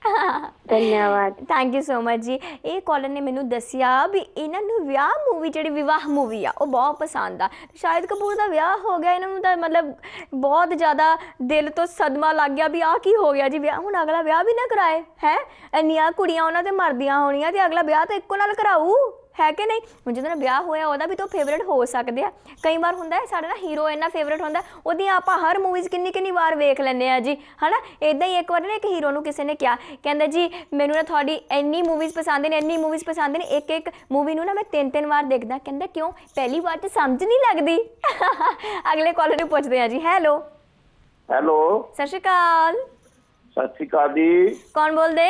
ਧੰਨਵਾਦ ਥੈਂਕ ਯੂ ਸੋ ਮਚ ਜੀ ਇਹ ਕਾਲਰ ਨੇ ਮੈਨੂੰ ਦੱਸਿਆ ਵੀ ਇਹਨਾਂ ਨੂੰ ਵਿਆਹ ਮੂਵੀ ਜਿਹੜੀ ਵਿਵਾਹ ਮੂਵੀ ਆ ਉਹ ਬਹੁਤ ਪਸੰਦ ਆ ਸ਼ਾਹਿਦ ਕਪੂਰ ਦਾ ਵਿਆਹ ਹੋ ਗਿਆ ਇਹਨਾਂ ਨੂੰ ਤਾਂ ਮਤਲਬ ਬਹੁਤ ਜ਼ਿਆਦਾ ਦਿਲ ਤੋਂ ਸਦਮਾ ਲੱਗ ਗਿਆ ਵੀ ਆਹ ਕੀ ਹੋ ਗਿਆ ਜੀ ਵਿਆਹ ਹੁਣ ਅਗਲਾ ਵਿਆਹ ਵੀ ਨਾ ਕਰਾਏ ਹੈ ਇੰਨੀਆਂ ਕੁੜੀਆਂ ਉਹਨਾਂ ਤੇ ਮਰਦੀਆਂ ਹੋਣੀਆਂ ਤੇ ਅਗਲਾ ਵਿਆਹ ਤਾਂ ਇੱਕੋ ਨਾਲ ਕਰਾਊ ਹੈ ਕਿ ਨਹੀਂ ਹੁਣ ਜਦੋਂ ਵਿਆਹ ਹੋਇਆ ਉਹਦਾ ਵੀ ਤਾਂ ਫੇਵਰੇਟ ਹੋ ਸਕਦੇ ਆ ਕਈ ਵਾਰ ਹੁੰਦਾ ਸਾਡਾ ਨਾ ਹੀਰੋ ਇੰਨਾ ਫੇਵਰੇਟ ਹੁੰਦਾ ਉਹਦੀਆਂ ਆਪਾਂ ਹਰ ਮੂਵੀਜ਼ ਕਿੰਨੀ ਕਿੰਨੀ ਵਾਰ ਵੇਖ ਲੈਂਦੇ ਆ ਜੀ ਹੈ ਨਾ ਇੱਦਾਂ ਹੀ ਇੱਕ ਵਾਰ ਨਾ ਇੱਕ ਹੀਰੋ ਨੂੰ ਕਿਸੇ ਨੇ ਕਿਹਾ ਕਹਿੰਦਾ ਜੀ ਮੈਨੂੰ ਨਾ ਤੁਹਾਡੀ ਇੰਨੀ ਮੂਵੀਜ਼ ਪਸੰਦ ਨੇ ਇੰਨੀ ਮੂਵੀਜ਼ ਪਸੰਦ ਨੇ ਇੱਕ ਇੱਕ ਮੂਵੀ ਨੂੰ ਨਾ ਮੈਂ ਤਿੰਨ ਤਿੰਨ ਵਾਰ ਦੇਖਦਾ ਕਹਿੰਦਾ ਕਿਉਂ ਪਹਿਲੀ ਵਾਰ ਤਾਂ ਸਮਝ ਨਹੀਂ ਲੱਗਦੀ ਅਗਲੇ ਕਾਲਰ ਨੂੰ ਪੁੱਛਦੇ ਆ ਜੀ ਹੈਲੋ ਹੈਲੋ ਸਤਿ ਸ਼੍ਰੀ ਅਕਾਲ ਸਤਿ ਸ਼੍ਰੀ ਅਕਾਲ ਜੀ ਕੌਣ ਬੋਲਦੇ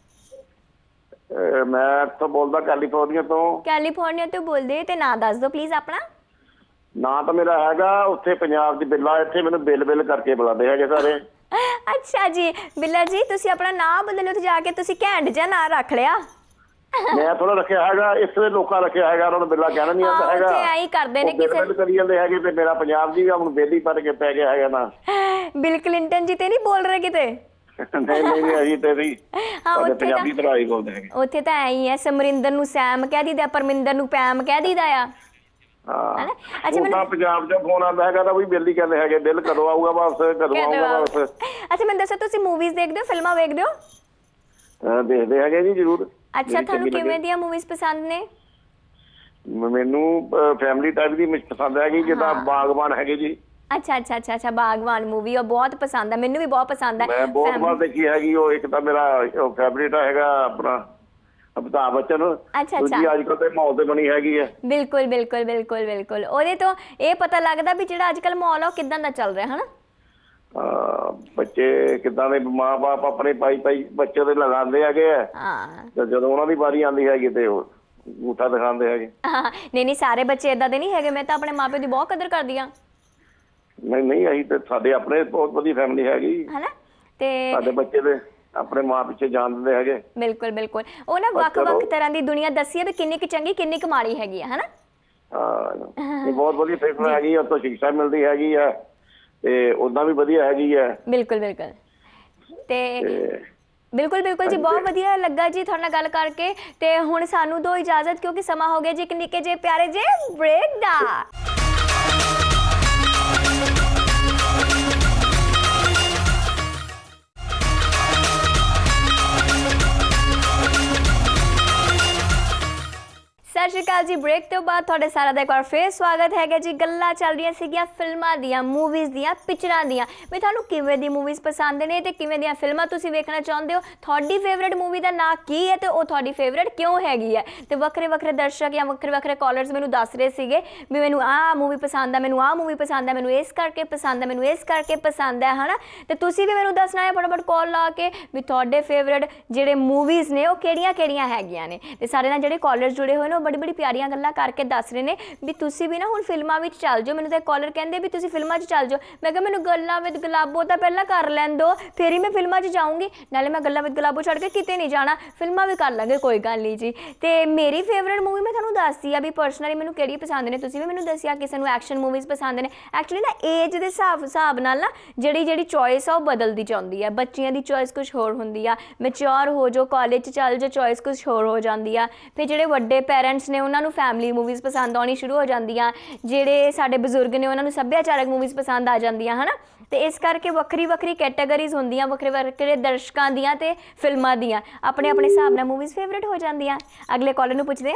ਮੈਂ ਤੋਂ ਬੋਲਦਾ ਕੈਲੀਫੋਰਨੀਆ ਤੋਂ ਕੈਲੀਫੋਰਨੀਆ ਤੋਂ ਬੋਲਦੇ ਤੇ ਨਾਂ ਦੱਸ ਦਿਓ ਪਲੀਜ਼ ਆਪਣਾ ਨਾਂ ਤਾਂ ਮੇਰਾ ਹੈਗਾ ਉੱਥੇ ਪੰਜਾਬ ਦੀ ਬਿੱਲਾ ਇੱਥੇ ਮੈਨੂੰ ਬਿੱਲ ਬਿੱਲ ਕਰਕੇ ਬੁਲਾਉਂਦੇ ਹੈਗੇ ਸਾਰੇ ਅੱਛਾ ਜੀ ਬਿੱਲਾ ਜੀ ਤੁਸੀਂ ਆਪਣਾ ਨਾਂ ਬਦਲੋ ਉੱਥੇ ਜਾ ਕੇ ਤੁਸੀਂ ਘੈਂਟ ਜਿਹਾ ਨਾਂ ਰੱਖ ਲਿਆ ਮੈਂ ਥੋੜਾ ਰੱਖਿਆ ਹੈਗਾ ਇਸ ਵੇ ਲੋਕਾਂ ਰੱਖਿਆ ਹੈਗਾ ਉਹਨਾਂ ਨੂੰ ਬਿੱਲਾ ਕਹਿਣਾ ਨਹੀਂ ਆਉਂਦਾ ਹੈਗਾ ਉੱਥੇ ਐਂ ਕਰਦੇ ਨੇ ਕਿਸੇ ਬਿੱਲ ਕਰੀ ਜਾਂਦੇ ਹੈਗੇ ਤੇ ਮੇਰਾ ਪੰਜਾਬ ਦੀ ਹੁਣ ਬੇਲੀ ਪੜ ਕੇ ਪੈ ਗਿਆ ਹੈਗਾ ਨਾ ਬਿਲ ਕਲਿੰਟਨ ਜੀ ਤੇ ਨਹੀਂ ਬੋਲ ਰਹੇ ਕਿਤੇ ਨਹੀਂ ਨਹੀਂ ਅਸੀਂ ਤੇ ਵੀ ਪੰਜਾਬੀ ਤਰ੍ਹਾਂ ਹੀ ਬੋਲਦੇ ਹੈਗੇ ਉੱਥੇ ਤਾਂ ਐਂ ਹੀ ਹੈ ਸਮਰਿੰਦਰ ਨੂੰ ਸੈਮ ਕਹਿ ਦੀਦਾ ਪਰਮਿੰਦਰ ਨੂੰ ਪੈਮ ਕਹਿ ਦੀਦਾ ਆ ਹਾਂ ਅੱਛਾ ਮੈਨੂੰ ਪੰਜਾਬ ਚੋਂ ਫੋਨ ਆਉਂਦਾ ਹੈਗਾ ਤਾਂ ਵੀ ਬਿੱਲ ਹੀ ਕਹਿੰਦੇ ਹੈਗੇ ਬਿੱਲ ਕਦੋਂ ਆਊਗਾ ਵਾਪਸ ਕਦੋਂ ਆਊਗਾ ਵਾਪਸ ਅੱਛਾ ਮੈਨੂੰ ਦੱਸੋ ਤੁਸੀਂ ਮੂਵੀਜ਼ ਦੇਖਦੇ ਹੋ ਫਿਲਮਾਂ ਵੇਖਦੇ ਹੋ ਦੇਖਦੇ ਹੈਗੇ ਜੀ ਜ਼ਰੂਰ ਅੱਛਾ ਤੁਹਾਨੂੰ ਕਿਵੇਂ ਦੀਆਂ ਮੂਵੀਜ਼ ਪਸੰਦ ਨੇ ਮੈਨੂੰ ਫੈਮਿਲੀ ਟਾਈਪ ਦੀ ਪਸੰਦ ਹੈਗੀ ਜਿੱਦਾਂ ਬਾਗਬਾਨ ਹੈਗੇ ਜੀ ਅੱਛਾ ਅੱਛਾ ਅੱਛਾ ਅੱਛਾ ਬਾਗਵਾਨ ਮੂਵੀ ਉਹ ਬਹੁਤ ਪਸੰਦ ਹੈ ਮੈਨੂੰ ਵੀ ਬਹੁਤ ਪਸੰਦ ਹੈ ਮੈਂ ਬਹੁਤ ਵਾਰ ਦੇਖੀ ਹੈਗੀ ਉਹ ਇੱਕ ਤਾਂ ਮੇਰਾ ਫੇਵਰੇਟ ਹੈਗਾ ਆਪਣਾ ਅਮਿਤਾਭ ਬੱਚਨ ਅੱਛਾ ਅੱਛਾ ਅੱਜ ਕੱਲ ਤੇ ਮਾਹੌਲ ਤੇ ਬਣੀ ਹੈਗੀ ਹੈ ਬਿਲਕੁਲ ਬਿਲਕੁਲ ਬਿਲਕੁਲ ਬਿਲਕੁਲ ਉਹਦੇ ਤੋਂ ਇਹ ਪਤਾ ਲੱਗਦਾ ਵੀ ਜਿਹੜਾ ਅੱਜ ਕੱਲ ਮਾਹੌਲ ਆ ਉਹ ਕਿੱਦਾਂ ਦਾ ਚੱਲ ਰਿਹਾ ਹਨਾ ਬੱਚੇ ਕਿੱਦਾਂ ਦੇ ਮਾਂ ਬਾਪ ਆਪਣੇ ਪਾਈ ਪਾਈ ਬੱਚੇ ਦੇ ਲਗਾਉਂਦੇ ਹੈਗੇ ਆ ਤੇ ਜਦੋਂ ਉਹਨਾਂ ਦੀ ਵਾਰੀ ਆਉਂਦੀ ਹੈਗੀ ਤੇ ਉਹ ਅੰਗੂਠਾ ਦਿਖਾਉਂਦੇ ਹੈਗੇ। ਨਹੀਂ ਨਹੀਂ ਸਾਰੇ ਬੱਚੇ ਏਦਾਂ ਦੇ ਨਹੀਂ ਹੈਗੇ, ਮੈਂ ਤਾਂ ਆਪਣੇ ਮਾਪੇ ਦੀ ਬਹੁਤ ਕਦਰ ਕਰਦੀ ਆ। ਨਹੀਂ ਨਹੀਂ ਅਸੀਂ ਤੇ ਸਾਡੇ ਆਪਣੇ ਬਹੁਤ ਵਧੀਆ ਫੈਮਿਲੀ ਹੈਗੀ ਹਨਾ, ਤੇ ਸਾਡੇ ਬੱਚੇ ਦੇ ਆਪਣੇ ਮਾਂ ਪਿੱਛੇ ਜਾਣ ਦਿੰਦੇ ਹੈਗੇ। ਬਿਲਕੁਲ ਬਿਲਕੁਲ, ਉਹ ਨਾ ਵੱਖ ਵੱਖ ਤਰ੍ਹਾਂ ਦੀ ਦੁਨੀਆ ਦੱਸੀ ਹੈ ਵੀ ਕਿੰਨੀ ਕੁ ਚੰਗੀ ਕਿੰਨੀ ਕੁ ਮਾੜੀ ਹੈਗੀ ਆ ਹਨਾ। ਹਾਂ ਬਹੁਤ ਵਧੀਆ ਫਿਲਮ ਹੈਗੀ, ਉੱਥੋਂ ਸਿੱਖਿਆ ਮਿਲਦੀ ਹੈਗੀ ਆ ਤੇ ਉਦਾਂ ਵੀ ਵਧੀਆ ਹੈਗੀ ਆ। ਬਿਲਕੁਲ ਬਿਲਕੁਲ, ਤੇ ਬਿਲकुल बिल्कुल जी बहुत वधिया लगा जी थोड़े नाल गल करके। ते हुण सानू दो इजाजत क्योंकि समा हो गया जी एक निक्के जे प्यारे जे ब्रेक दा। सत श्री अकाल जी, ब्रेक तो बाद थोड़े सारा एक बार फिर स्वागत है जी। गल्लां चल रही सीगियां फिल्मां दियां, मूवीज़ दियां, पिक्चरां दियां भी तुहानूं किवें दी मूवीज़ पसंद ने ते किवें दियां फिल्मां तुसीं वेखना चाहुंदे हो, तुहाडी फेवरेट मूवी दा नाम की है ते ओह तुहाडी फेवरेट क्यों हैगी है। ते वक्रे वक्रे दर्शक या वक्रे वक्रे कॉलर्स मैनूं दस रहे सीगे भी मैनूं आह मूवी पसंद है, मैनूं आह मूवी पसंद है, मैनूं इस करके पसंद है, मैनूं इस करके पसंद है है ना। ते तुसीं भी मैनूं दसना है फटाफट कॉल ला के भी तुहाडे फेवरेट जिहड़े मूवीज़ ने ओह किहड़ियां किहड़ियां हैगियां ने। ते सारे नाल जिहड़े कॉलर्स जुड़े होए ने बड़ी बड़ी प्यारियां गल्लां करके दस रहे ने भी तुसी भी ना हुण फिल्मां विच चल जाओ। मैनूं तां कॉलर कहंदे भी तुसी फिल्मां च चल जाओ, मैं कहा मैनूं गल्लां विद गुलाबो तां पहलां कर लैण दो फिर ही मैं फिल्मां च जाऊँगी, नाले मैं गल्लां विद गुलाबो छड्ड के किते नहीं जाना, फिल्मां भी कर लांगे कोई गल नहीं जी। ते मेरी फेवरेट मूवी मैं तुहानूं दसदी आ भी पर्सनली मैनूं किहड़ी पसंद ने, तुसी भी मैनूं दस्सिआ किसे नूं एक्शन मूवीज़ पसंद ने। एक्चुअली ना एज दे हिसाब हिसाब नाल ना जिहड़ी जिहड़ी चॉइस आ ओह बदलदी जांदी है, बच्चियां दी चॉइस कुछ होर हुंदी आ, मैच्योर हो जो कॉलेज च चल जो चॉइस कुछ होर हो जांदी आ, फिर जिहड़े वड्डे पेरेंट्स ने उन्हां नूं फैमिली मूवीज़ पसंद आनी शुरू हो जांदियां, जिहड़े साडे बजुर्ग ने उन्हां नूं सभ्याचारक मूवीज़ पसंद आ जांदियां है ना। तो इस करके वक्री वक्री कैटेगरीज होंदियां वक्रे वक्रे दर्शकों दियां ते फिल्मां दियां अपने अपने हिसाब नाल मूवीज़ फेवरेट हो जांदियां। अगले कॉलर नूं पुछदे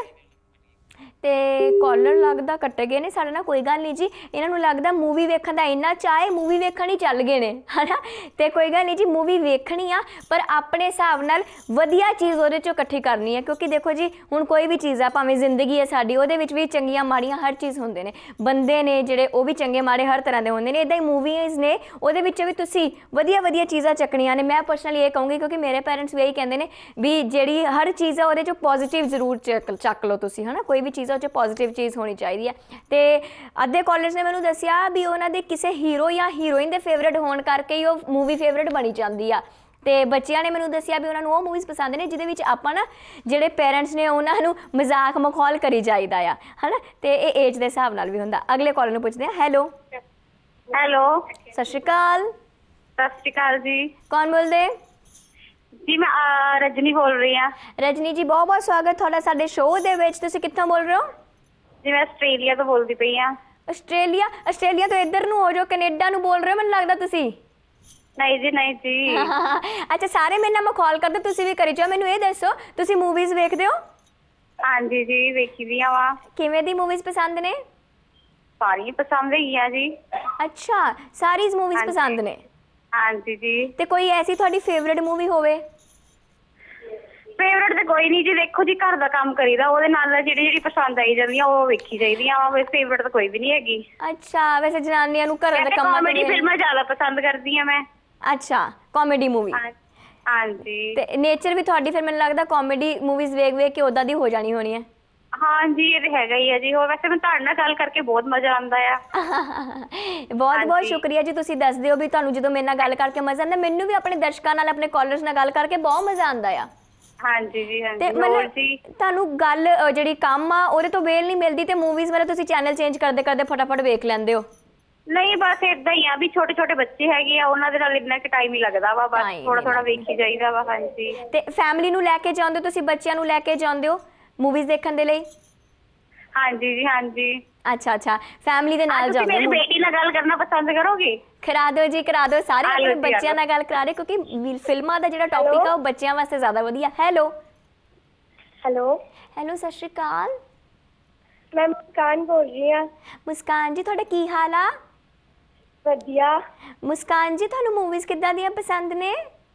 ते कॉलर लगदा कट्ट गए ने साडे नाल, कोई गल नहीं जी, इन्हां नूं लगदा मूवी वेखण दा इन्ना चाहे मूवी वेखण ही चल गए ने है ना। तो कोई गल नहीं जी, मूवी वेखनी आ पर अपने हिसाब नाल वधिया चीज़ उहदे चों इकट्ठी करनी है, क्योंकि देखो जी हुण कोई भी चीज़ आ भावें जिंदगी है साडी उहदे विच भी चंगियां माड़ियां हर चीज़ हुंदे ने, बंदे ने जिहड़े ओह भी चंगे माड़े हर तरह दे हुंदे ने, इदां ही मूवीज़ ने उहदे विच भी तुसीं वधिया वधिया चीज़ां चकणियां ने। मैं पर्सनली ये कहूँगी क्योंकि मेरे पेरेंट्स भी यही कहंदे ने भी जिहड़ी हर चीज़ आ उहदे चों पॉजिटिव जरूर चक चक लो तुसीं है ना, कोई भी चीज़ आ पॉजिटिव चीज़ होनी चाहिए है। तो अद्धे कॉलर्स ने मैनूं दस्सिआ भी उन्होंने किसी हीरो या हीरोइन के फेवरेट होने करके ही वो मूवी फेवरेट बनी जाती है। तो बच्चों ने मैनूं दस्सिआ भी उन्होंने वो मूवीज़ पसंद ने जिहदे विच आपां ना जिहड़े पेरेंट्स ने उन्होंने मजाक मखौल करी जाईदा आ है ना, तो ये एज के हिसाब नाल भी हुंदा। अगले कॉलर नूं पुछदे हैं। हैलो हेलो सत श्री अकाल। सत श्री अकाल जी, कौन बोलदे जी? मैं रजनी बोल रही हाँ। रजनी जी बहुत बहुत स्वागत तुहाडा साडे शो दे विच। तुसीं कित्थों बोल रहे हो जी? मैं आस्ट्रेलिया तो बोलती पई हाँ। आस्ट्रेलिया आस्ट्रेलिया तो इधर नूं हो जो कनेडा नूं बोल रहे हो मैनूं लगदा तुसीं। नहीं जी नहीं जी। अच्छा सारे मेरे नाल मखौल करदे, तुसीं भी करी जाओ। मैनूं ये दसो तुसीं मूवीज़ वेखदे हो? हाँ जी जी वेखी दी वा। किवें दी मूवीज़ पसंद ने? सारी पसंद है जी। अच्छा सारी मूवीज़ पसंद ने? हाँ जी जी। ते कोई ऐसी तुहाडी फेवरेट मूवी होवे? फेवरेट तो कोई नहीं जी, देखो जी घर का काम करीदा ਉਹਦੇ ਨਾਲ ਜਿਹੜੀ ਜਿਹੜੀ ਪਸੰਦ ਆਈ ਜਾਂਦੀਆਂ ਉਹ ਵੇਖੀ ਜਾਈਦੀਆਂ ਵਾ, ਵੈਸੇ फेवरेट तो कोई भी नहीं हैगी। अच्छा वैसे जनानियां नूं घरां दे कंमां ते कॉमेडी फिल्मां ज्यादा पसंद करदी हां मैं। अच्छा कॉमेडी मूवी। हां जी। ते नेचर भी तुहाडी फिर मैनूं लगदा कॉमेडी मूवीज़ वेख वेख के उदां दी हो जानी होनी है। हाँ जी ये तो हैगा ही है जी। हो वैसे मैं तुहाडे नाल गल करके बहुत मजा आंदा है। बहुत बहुत शुक्रिया जी, तुसीं दसदे हो भी तुहानूं जदों मेरे नाल गल करके मजा आंदा, मैनूं भी अपने दर्शकां नाल अपने कॉलर्स नाल गल करके बहुत मजा आंदा है। हाँ जी जी हाँ जी। मतलब तुहानूं गल जिहड़ी काम आ ओहदे तो वेल नहीं मिलदी ते मूवीज़ वाले तुसीं चैनल चेंज करदे करदे फटाफट वेख लैंदे हो? नहीं बस इदां ही आ भी छोटे छोटे बच्चे हैगे आ उन्हां दे नाल इन्ना कि टाइम ही लगदा वा, बस थोड़ा थोड़ा वेखी जाईदा वा। हाँ जी। ते फैमिली नूं लैके जांदे हो तुसीं, बच्चिआं नूं लैके जांदे हो मूवीज़ देखण दे लई? हाँ जी जी हाँ जी। अच्छा अच्छा फैमिली दे नाल जांदे हो? मेरी बेटी नाल गल करना पसंद करोगे? करा दो जी करा दो, सारे अपने बच्चों नाल गल करा रहे क्योंकि फिल्मां दा जिहड़ा टॉपिक आ वो बच्चों वास्ते ज़्यादा वधिया। हैलो हेलो हैलो सत श्री अकाल। मैं मुस्कान बोल रही हाँ। मुस्कान जी तुहाडा की हाल आ? वधिया। मुस्कान जी तुहानूं मूवीज़ किद्दां दियां पसंद ने?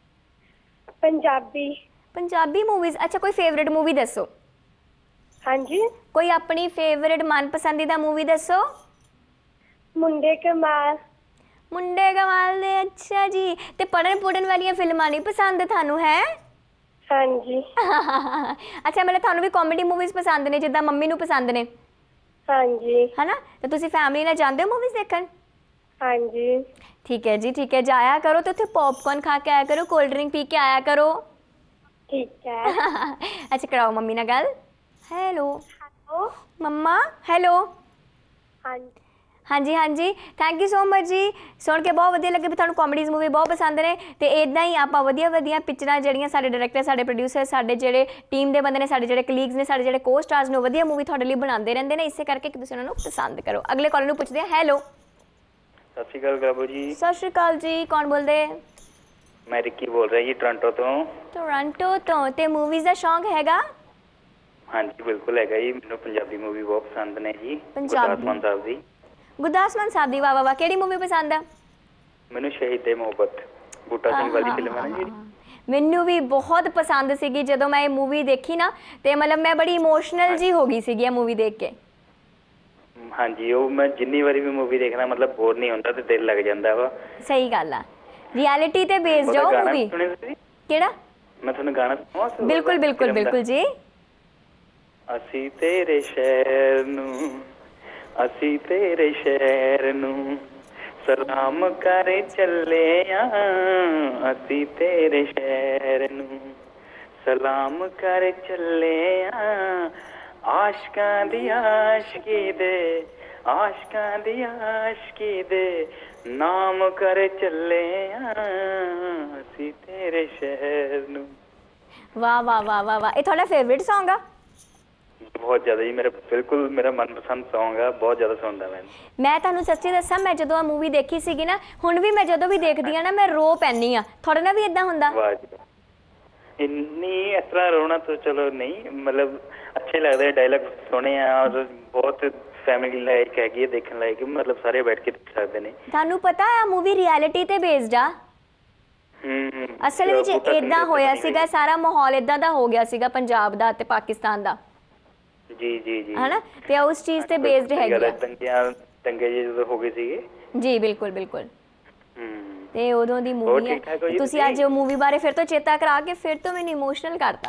पंजाबी। पंजाबी मूवीज़। अच्छा कोई फेवरेट मूवी दसो? हाँ जी। कोई अपनी फेवरेट मन पसंदीदा मूवी दसो? मुंडे कमाल। ਮੁੰਡੇ ਕਮਾਲ ਦੇ, ਅੱਛਾ ਜੀ। ਤੇ ਪੜਨ ਪੁੜਨ ਵਾਲੀਆਂ ਫਿਲਮਾਂ ਨਹੀਂ ਪਸੰਦ ਤੁਹਾਨੂੰ ਹੈ? ਹਾਂਜੀ। ਅੱਛਾ, ਮਤਲਬ ਤੁਹਾਨੂੰ ਵੀ ਕਾਮੇਡੀ ਮੂਵੀਜ਼ ਪਸੰਦ ਨੇ ਜਿੱਦਾਂ ਮੰਮੀ ਨੂੰ ਪਸੰਦ ਨੇ? ਹਾਂਜੀ। ਹਨਾ, ਤੇ ਤੁਸੀਂ ਫੈਮਿਲੀ ਨਾਲ ਜਾਂਦੇ ਹੋ ਮੂਵੀਜ਼ ਦੇਖਣ? ਹਾਂਜੀ। ਠੀਕ ਹੈ ਜੀ, ਠੀਕ ਹੈ। ਜਾਇਆ ਕਰੋ ਤੇ ਉੱਥੇ ਪੌਪਕੌਰਨ ਖਾ ਕੇ ਆਇਆ ਕਰੋ, ਕੋਲਡ ਡਰਿੰਕ ਪੀ ਕੇ ਆਇਆ ਕਰੋ। ਠੀਕ ਹੈ। ਅੱਛਾ, ਕਰਾਓ ਮੰਮੀ ਨਾਲ ਗੱਲ। Hello hello mamma. ਹੈਲੋ। ਹਾਂਜੀ। ਹਾਂਜੀ ਹਾਂਜੀ, ਥੈਂਕ ਯੂ ਸੋ ਮਚ ਜੀ। ਸੁਣ ਕੇ ਬਹੁਤ ਵਧੀਆ ਲੱਗੇ ਵੀ ਤੁਹਾਨੂੰ ਕਾਮੇਡੀਜ਼ ਮੂਵੀ ਬਹੁਤ ਪਸੰਦ ਨੇ। ਤੇ ਇੱਦਾਂ ਹੀ ਆਪਾਂ ਵਧੀਆ ਵਧੀਆ ਪਿਕਚਰਾਂ ਜਿਹੜੀਆਂ ਸਾਡੇ ਡਾਇਰੈਕਟਰ, ਸਾਡੇ ਪ੍ਰੋਡਿਊਸਰ, ਸਾਡੇ ਜਿਹੜੇ ਟੀਮ ਦੇ ਬੰਦੇ ਨੇ, ਸਾਡੇ ਜਿਹੜੇ ਕਲੀਗਸ ਨੇ, ਸਾਡੇ ਜਿਹੜੇ ਕੋ ਸਟਾਰਸ ਨੇ, ਵਧੀਆ ਮੂਵੀ ਤੁਹਾਡੇ ਲਈ ਬਣਾਉਂਦੇ ਰਹਿੰਦੇ ਨੇ। ਇਸੇ ਕਰਕੇ ਕਿ ਤੁਸੀਂ ਉਹਨਾਂ ਨੂੰ ਪਸੰਦ ਕਰੋ। ਅਗਲੇ ਕਾਲਰ ਨੂੰ ਪੁੱਛਦੇ ਹਾਂ। ਹੈਲੋ, ਸਤਿ ਸ਼੍ਰੀ ਅਕਾਲ ਗਲਾਬੋ ਜੀ। ਸਤਿ ਸ਼੍ਰੀ ਅਕਾਲ ਜੀ, ਕੌਣ ਬੋਲਦੇ? ਮੈਂ ਰਿੱਕੀ ਬੋਲ ਰਿਹਾ ਜੀ, ਟੋਰਾਂਟੋ ਤੋਂ। ਟੋਰਾਂਟੋ ਤੋਂ। ਤੇ ਮੂਵੀਜ਼ ਦਾ ਸ਼ੌਂਕ ਹੈਗਾ? ਹਾਂਜੀ ਬਿਲਕੁਲ ਹੈਗਾ ਜੀ, ਮੈਨੂੰ ਪੰਜਾਬੀ ਮੂਵੀ ਬਹੁਤ ਪਸੰਦ ਨੇ ਜੀ। ਪੰਜਾਬੀ ਗੁਰਦਾਸ ਮਾਨ ਸਾਹਿਬ ਦੀ। ਗੁਰਦਾਸ ਮਾਨ ਸਾਹਿਬ ਦੀ, ਵਾਹ ਵਾਹ ਵਾਹ। ਕਿਹੜੀ ਮੂਵੀ ਪਸੰਦ ਆ? ਮੈਨੂੰ ਸ਼ਹੀਦ-ਏ ਮੁਹੱਬਤ, ਬੂਟਾ ਸਿੰਘ ਵਾਲੀ ਫਿਲਮ ਹੈ ਨਾ ਜੀ। ਮੈਨੂੰ ਵੀ ਬਹੁਤ ਪਸੰਦ ਸੀਗੀ ਜਦੋਂ ਮੈਂ ਇਹ ਮੂਵੀ ਦੇਖੀ ਨਾ, ਤੇ ਮਤਲਬ ਮੈਂ ਬੜੀ ਇਮੋਸ਼ਨਲ ਜੀ ਹੋ ਗਈ ਸੀਗੀ ਇਹ ਮੂਵੀ ਦੇਖ ਕੇ। ਹਾਂਜੀ, ਉਹ ਮੈਂ ਜਿੰਨੀ ਵਾਰੀ ਵੀ ਮੂਵੀ ਦੇਖਣਾ ਮਤਲਬ ਬੋਰ ਨਹੀਂ ਹੁੰਦਾ ਤੇ ਦਿਲ ਲੱਗ ਜਾਂਦਾ ਵਾ। ਸਹੀ ਗੱਲ ਆ, ਰਿਐਲਿਟੀ ਤੇ ਬੇਸਡ ਆ ਉਹ ਮੂਵੀ। ਕਿਹੜਾ? ਮੈਂ ਤੁਹਾਨੂੰ ਗਾਣਾ ਸੁਣਾਵਾਂ? ਬਿਲਕੁਲ ਬਿਲਕੁਲ ਬਿਲਕੁਲ ਜੀ। ਅਸੀਂ ਤੇਰੇ ਸ਼ਹਿਰ ਨੂੰ, ਅਸੀਂ ਤੇਰੇ ਸ਼ਹਿਰ ਨੂੰ ਸਲਾਮ ਕਰ ਚੱਲੇ ਆਂ, ਅਸੀਂ ਤੇਰੇ ਸ਼ਹਿਰ ਨੂੰ ਸਲਾਮ ਕਰ ਚੱਲੇ ਆਂ। ਆਸ਼ਕਾਂ ਦੀ ਆਸ਼ਕੀ ਦੇ, ਆਸ਼ਕਾਂ ਦੀ ਆਸ਼ਕੀ ਦੇ ਨਾਮ ਕਰ ਚੱਲੇ ਆਂ, ਅਸੀਂ ਤੇਰੇ ਸ਼ਹਿਰ ਨੂੰ। ਵਾਹ ਵਾਹ ਵਾਹ ਵਾਹ ਵਾਹ। ਇਹ ਤੁਹਾਡਾ ਫੇਵਰਿਟ ਸੌਂਗ ਆ? ਬਹੁਤ ਜ਼ਿਆਦਾ ਜੀ, ਮੇਰਾ ਬਿਲਕੁਲ ਮੇਰਾ ਮਨਪਸੰਦ ਸੌਂਗ ਆ, ਬਹੁਤ ਜ਼ਿਆਦਾ ਸੁਣਦਾ ਮੈਂ। ਮੈਂ ਤੁਹਾਨੂੰ ਸੱਚੀ ਦੱਸਾਂ, ਮੈਂ ਜਦੋਂ ਆ ਮੂਵੀ ਦੇਖੀ ਸੀਗੀ ਨਾ, ਹੁਣ ਵੀ ਮੈਂ ਜਦੋਂ ਵੀ ਦੇਖਦੀ ਆ ਨਾ ਮੈਂ ਰੋ ਪੈਂਦੀ ਆ। ਤੁਹਾਡੇ ਨਾਲ ਵੀ ਇਦਾਂ ਹੁੰਦਾ? ਵਾਹ ਜੀ, ਇੰਨੀ ਇਸ ਤਰ੍ਹਾਂ ਰੋਣਾ ਤਾਂ ਚਲੋ ਨਹੀਂ, ਮਤਲਬ ਅੱਛੇ ਲੱਗਦੇ, ਡਾਇਲੌਗ ਸੋਹਣੇ ਆ ਔਰ ਬਹੁਤ ਫੈਮਿਲੀ ਲਾਇਕ ਹੈਗੀ ਹੈ, ਦੇਖਣ ਲਾਇਕ, ਮਤਲਬ ਸਾਰੇ ਬੈਠ ਕੇ ਦੇਖ ਸਕਦੇ ਨੇ। ਤੁਹਾਨੂੰ ਪਤਾ ਆ ਮੂਵੀ ਰਿਐਲਿਟੀ ਤੇ ਬੇਸਡ ਆ? ਹੂੰ, ਅਸਲ ਵਿੱਚ ਇਦਾਂ ਹੋਇਆ ਸੀਗਾ, ਸਾਰਾ ਮਾਹੌਲ ਇਦਾਂ ਦਾ ਹੋ ਗਿਆ ਸੀਗਾ ਪੰਜਾਬ ਦਾ ਤੇ ਪਾਕਿਸਤਾਨ ਦਾ। ਜੀ ਜੀ ਜੀ, ਹਨਾ, ਤੇ ਉਸ ਚੀਜ਼ ਤੇ ਬੇਸਡ ਹੈਗੀ ਆ। ਦੰਗਿਆਂ ਦੰਗੇ ਜਦੋਂ ਹੋ ਗਏ ਸੀਗੇ। ਜੀ ਬਿਲਕੁਲ ਬਿਲਕੁਲ। ਹੂੰ, ਤੇ ਉਦੋਂ ਦੀ ਮੂਵੀ ਹੈ। ਤੁਸੀਂ ਅੱਜ ਉਹ ਮੂਵੀ ਬਾਰੇ ਫਿਰ ਤੋਂ ਚੇਤਾ ਕਰਾ ਕੇ ਫਿਰ ਤੋਂ ਮੈਨੂੰ ਇਮੋਸ਼ਨਲ ਕਰਤਾ।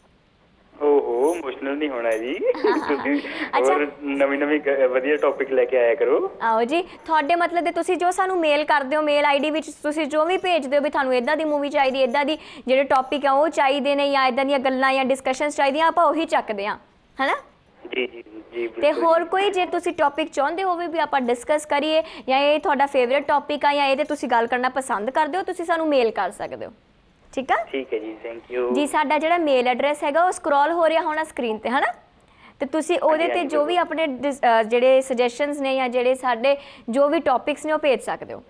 ਓਹੋ, ਇਮੋਸ਼ਨਲ ਨਹੀਂ ਹੋਣਾ ਜੀ। ਤੁਸੀਂ ਹੋਰ ਨਵੀਂ ਨਵੀਂ ਵਧੀਆ ਟੌਪਿਕ ਲੈ ਕੇ ਆਇਆ ਕਰੋ। ਆਓ ਜੀ, ਤੁਹਾਡੇ ਮਤਲਬ ਦੇ ਤੁਸੀਂ ਜੋ ਸਾਨੂੰ ਮੇਲ ਕਰਦੇ ਹੋ, ਮੇਲ ਆਈਡੀ ਵਿੱਚ ਤੁਸੀਂ ਜੋ ਵੀ ਭੇਜਦੇ ਹੋ ਵੀ ਤੁਹਾਨੂੰ ਇਦਾਂ ਦੀ ਮੂਵੀ ਚਾਹੀਦੀ, ਇਦਾਂ ਦੀ ਜਿਹੜੇ ਟੌਪਿਕ ਆ ਉਹ ਚਾਹੀਦੇ ਨੇ, ਜਾਂ ਇਦਾਂ ਦੀਆਂ ਗੱਲਾਂ ਜਾਂ ਡਿਸਕਸ਼ਨਸ ਚਾਹੀਦੀਆਂ, ਆਪਾਂ ਉਹੀ ਚੱਕਦੇ ਹਾਂ, ਹੈ ਨਾ? ਜੀ ਜੀ ਜੀ। ਤੇ ਹੋਰ ਕੋਈ ਜੇ ਤੁਸੀਂ ਟੌਪਿਕ ਚਾਹੁੰਦੇ ਹੋ ਵੀ ਆਪਾਂ ਡਿਸਕਸ ਕਰੀਏ, ਜਾਂ ਇਹ ਤੁਹਾਡਾ ਫੇਵਰੇਟ ਟੌਪਿਕ ਆ, ਜਾਂ ਇਹਦੇ ਤੁਸੀਂ ਗੱਲ ਕਰਨਾ ਪਸੰਦ ਕਰਦੇ ਹੋ, ਤੁਸੀਂ ਸਾਨੂੰ ਮੇਲ ਕਰ ਸਕਦੇ ਹੋ। ਠੀਕ ਆ? ਠੀਕ ਹੈ ਜੀ, ਥੈਂਕ ਯੂ ਜੀ। ਸਾਡਾ ਜਿਹੜਾ ਮੇਲ ਐਡਰੈਸ ਹੈਗਾ ਉਹ ਸਕਰੋਲ ਹੋ ਰਿਹਾ ਹੋਣਾ ਸਕਰੀਨ ਤੇ, ਹਨਾ? ਤੇ ਤੁਸੀਂ ਉਹਦੇ ਤੇ ਜੋ ਵੀ ਆਪਣੇ ਜਿਹੜੇ ਸੁਜੈਸ਼ਨਸ ਨੇ ਜਾਂ ਜਿਹੜੇ ਸਾਡੇ ਜੋ ਵੀ ਟੌਪਿਕਸ ਨੇ ਉਹ ਭੇਜ ਸਕਦੇ ਹੋ।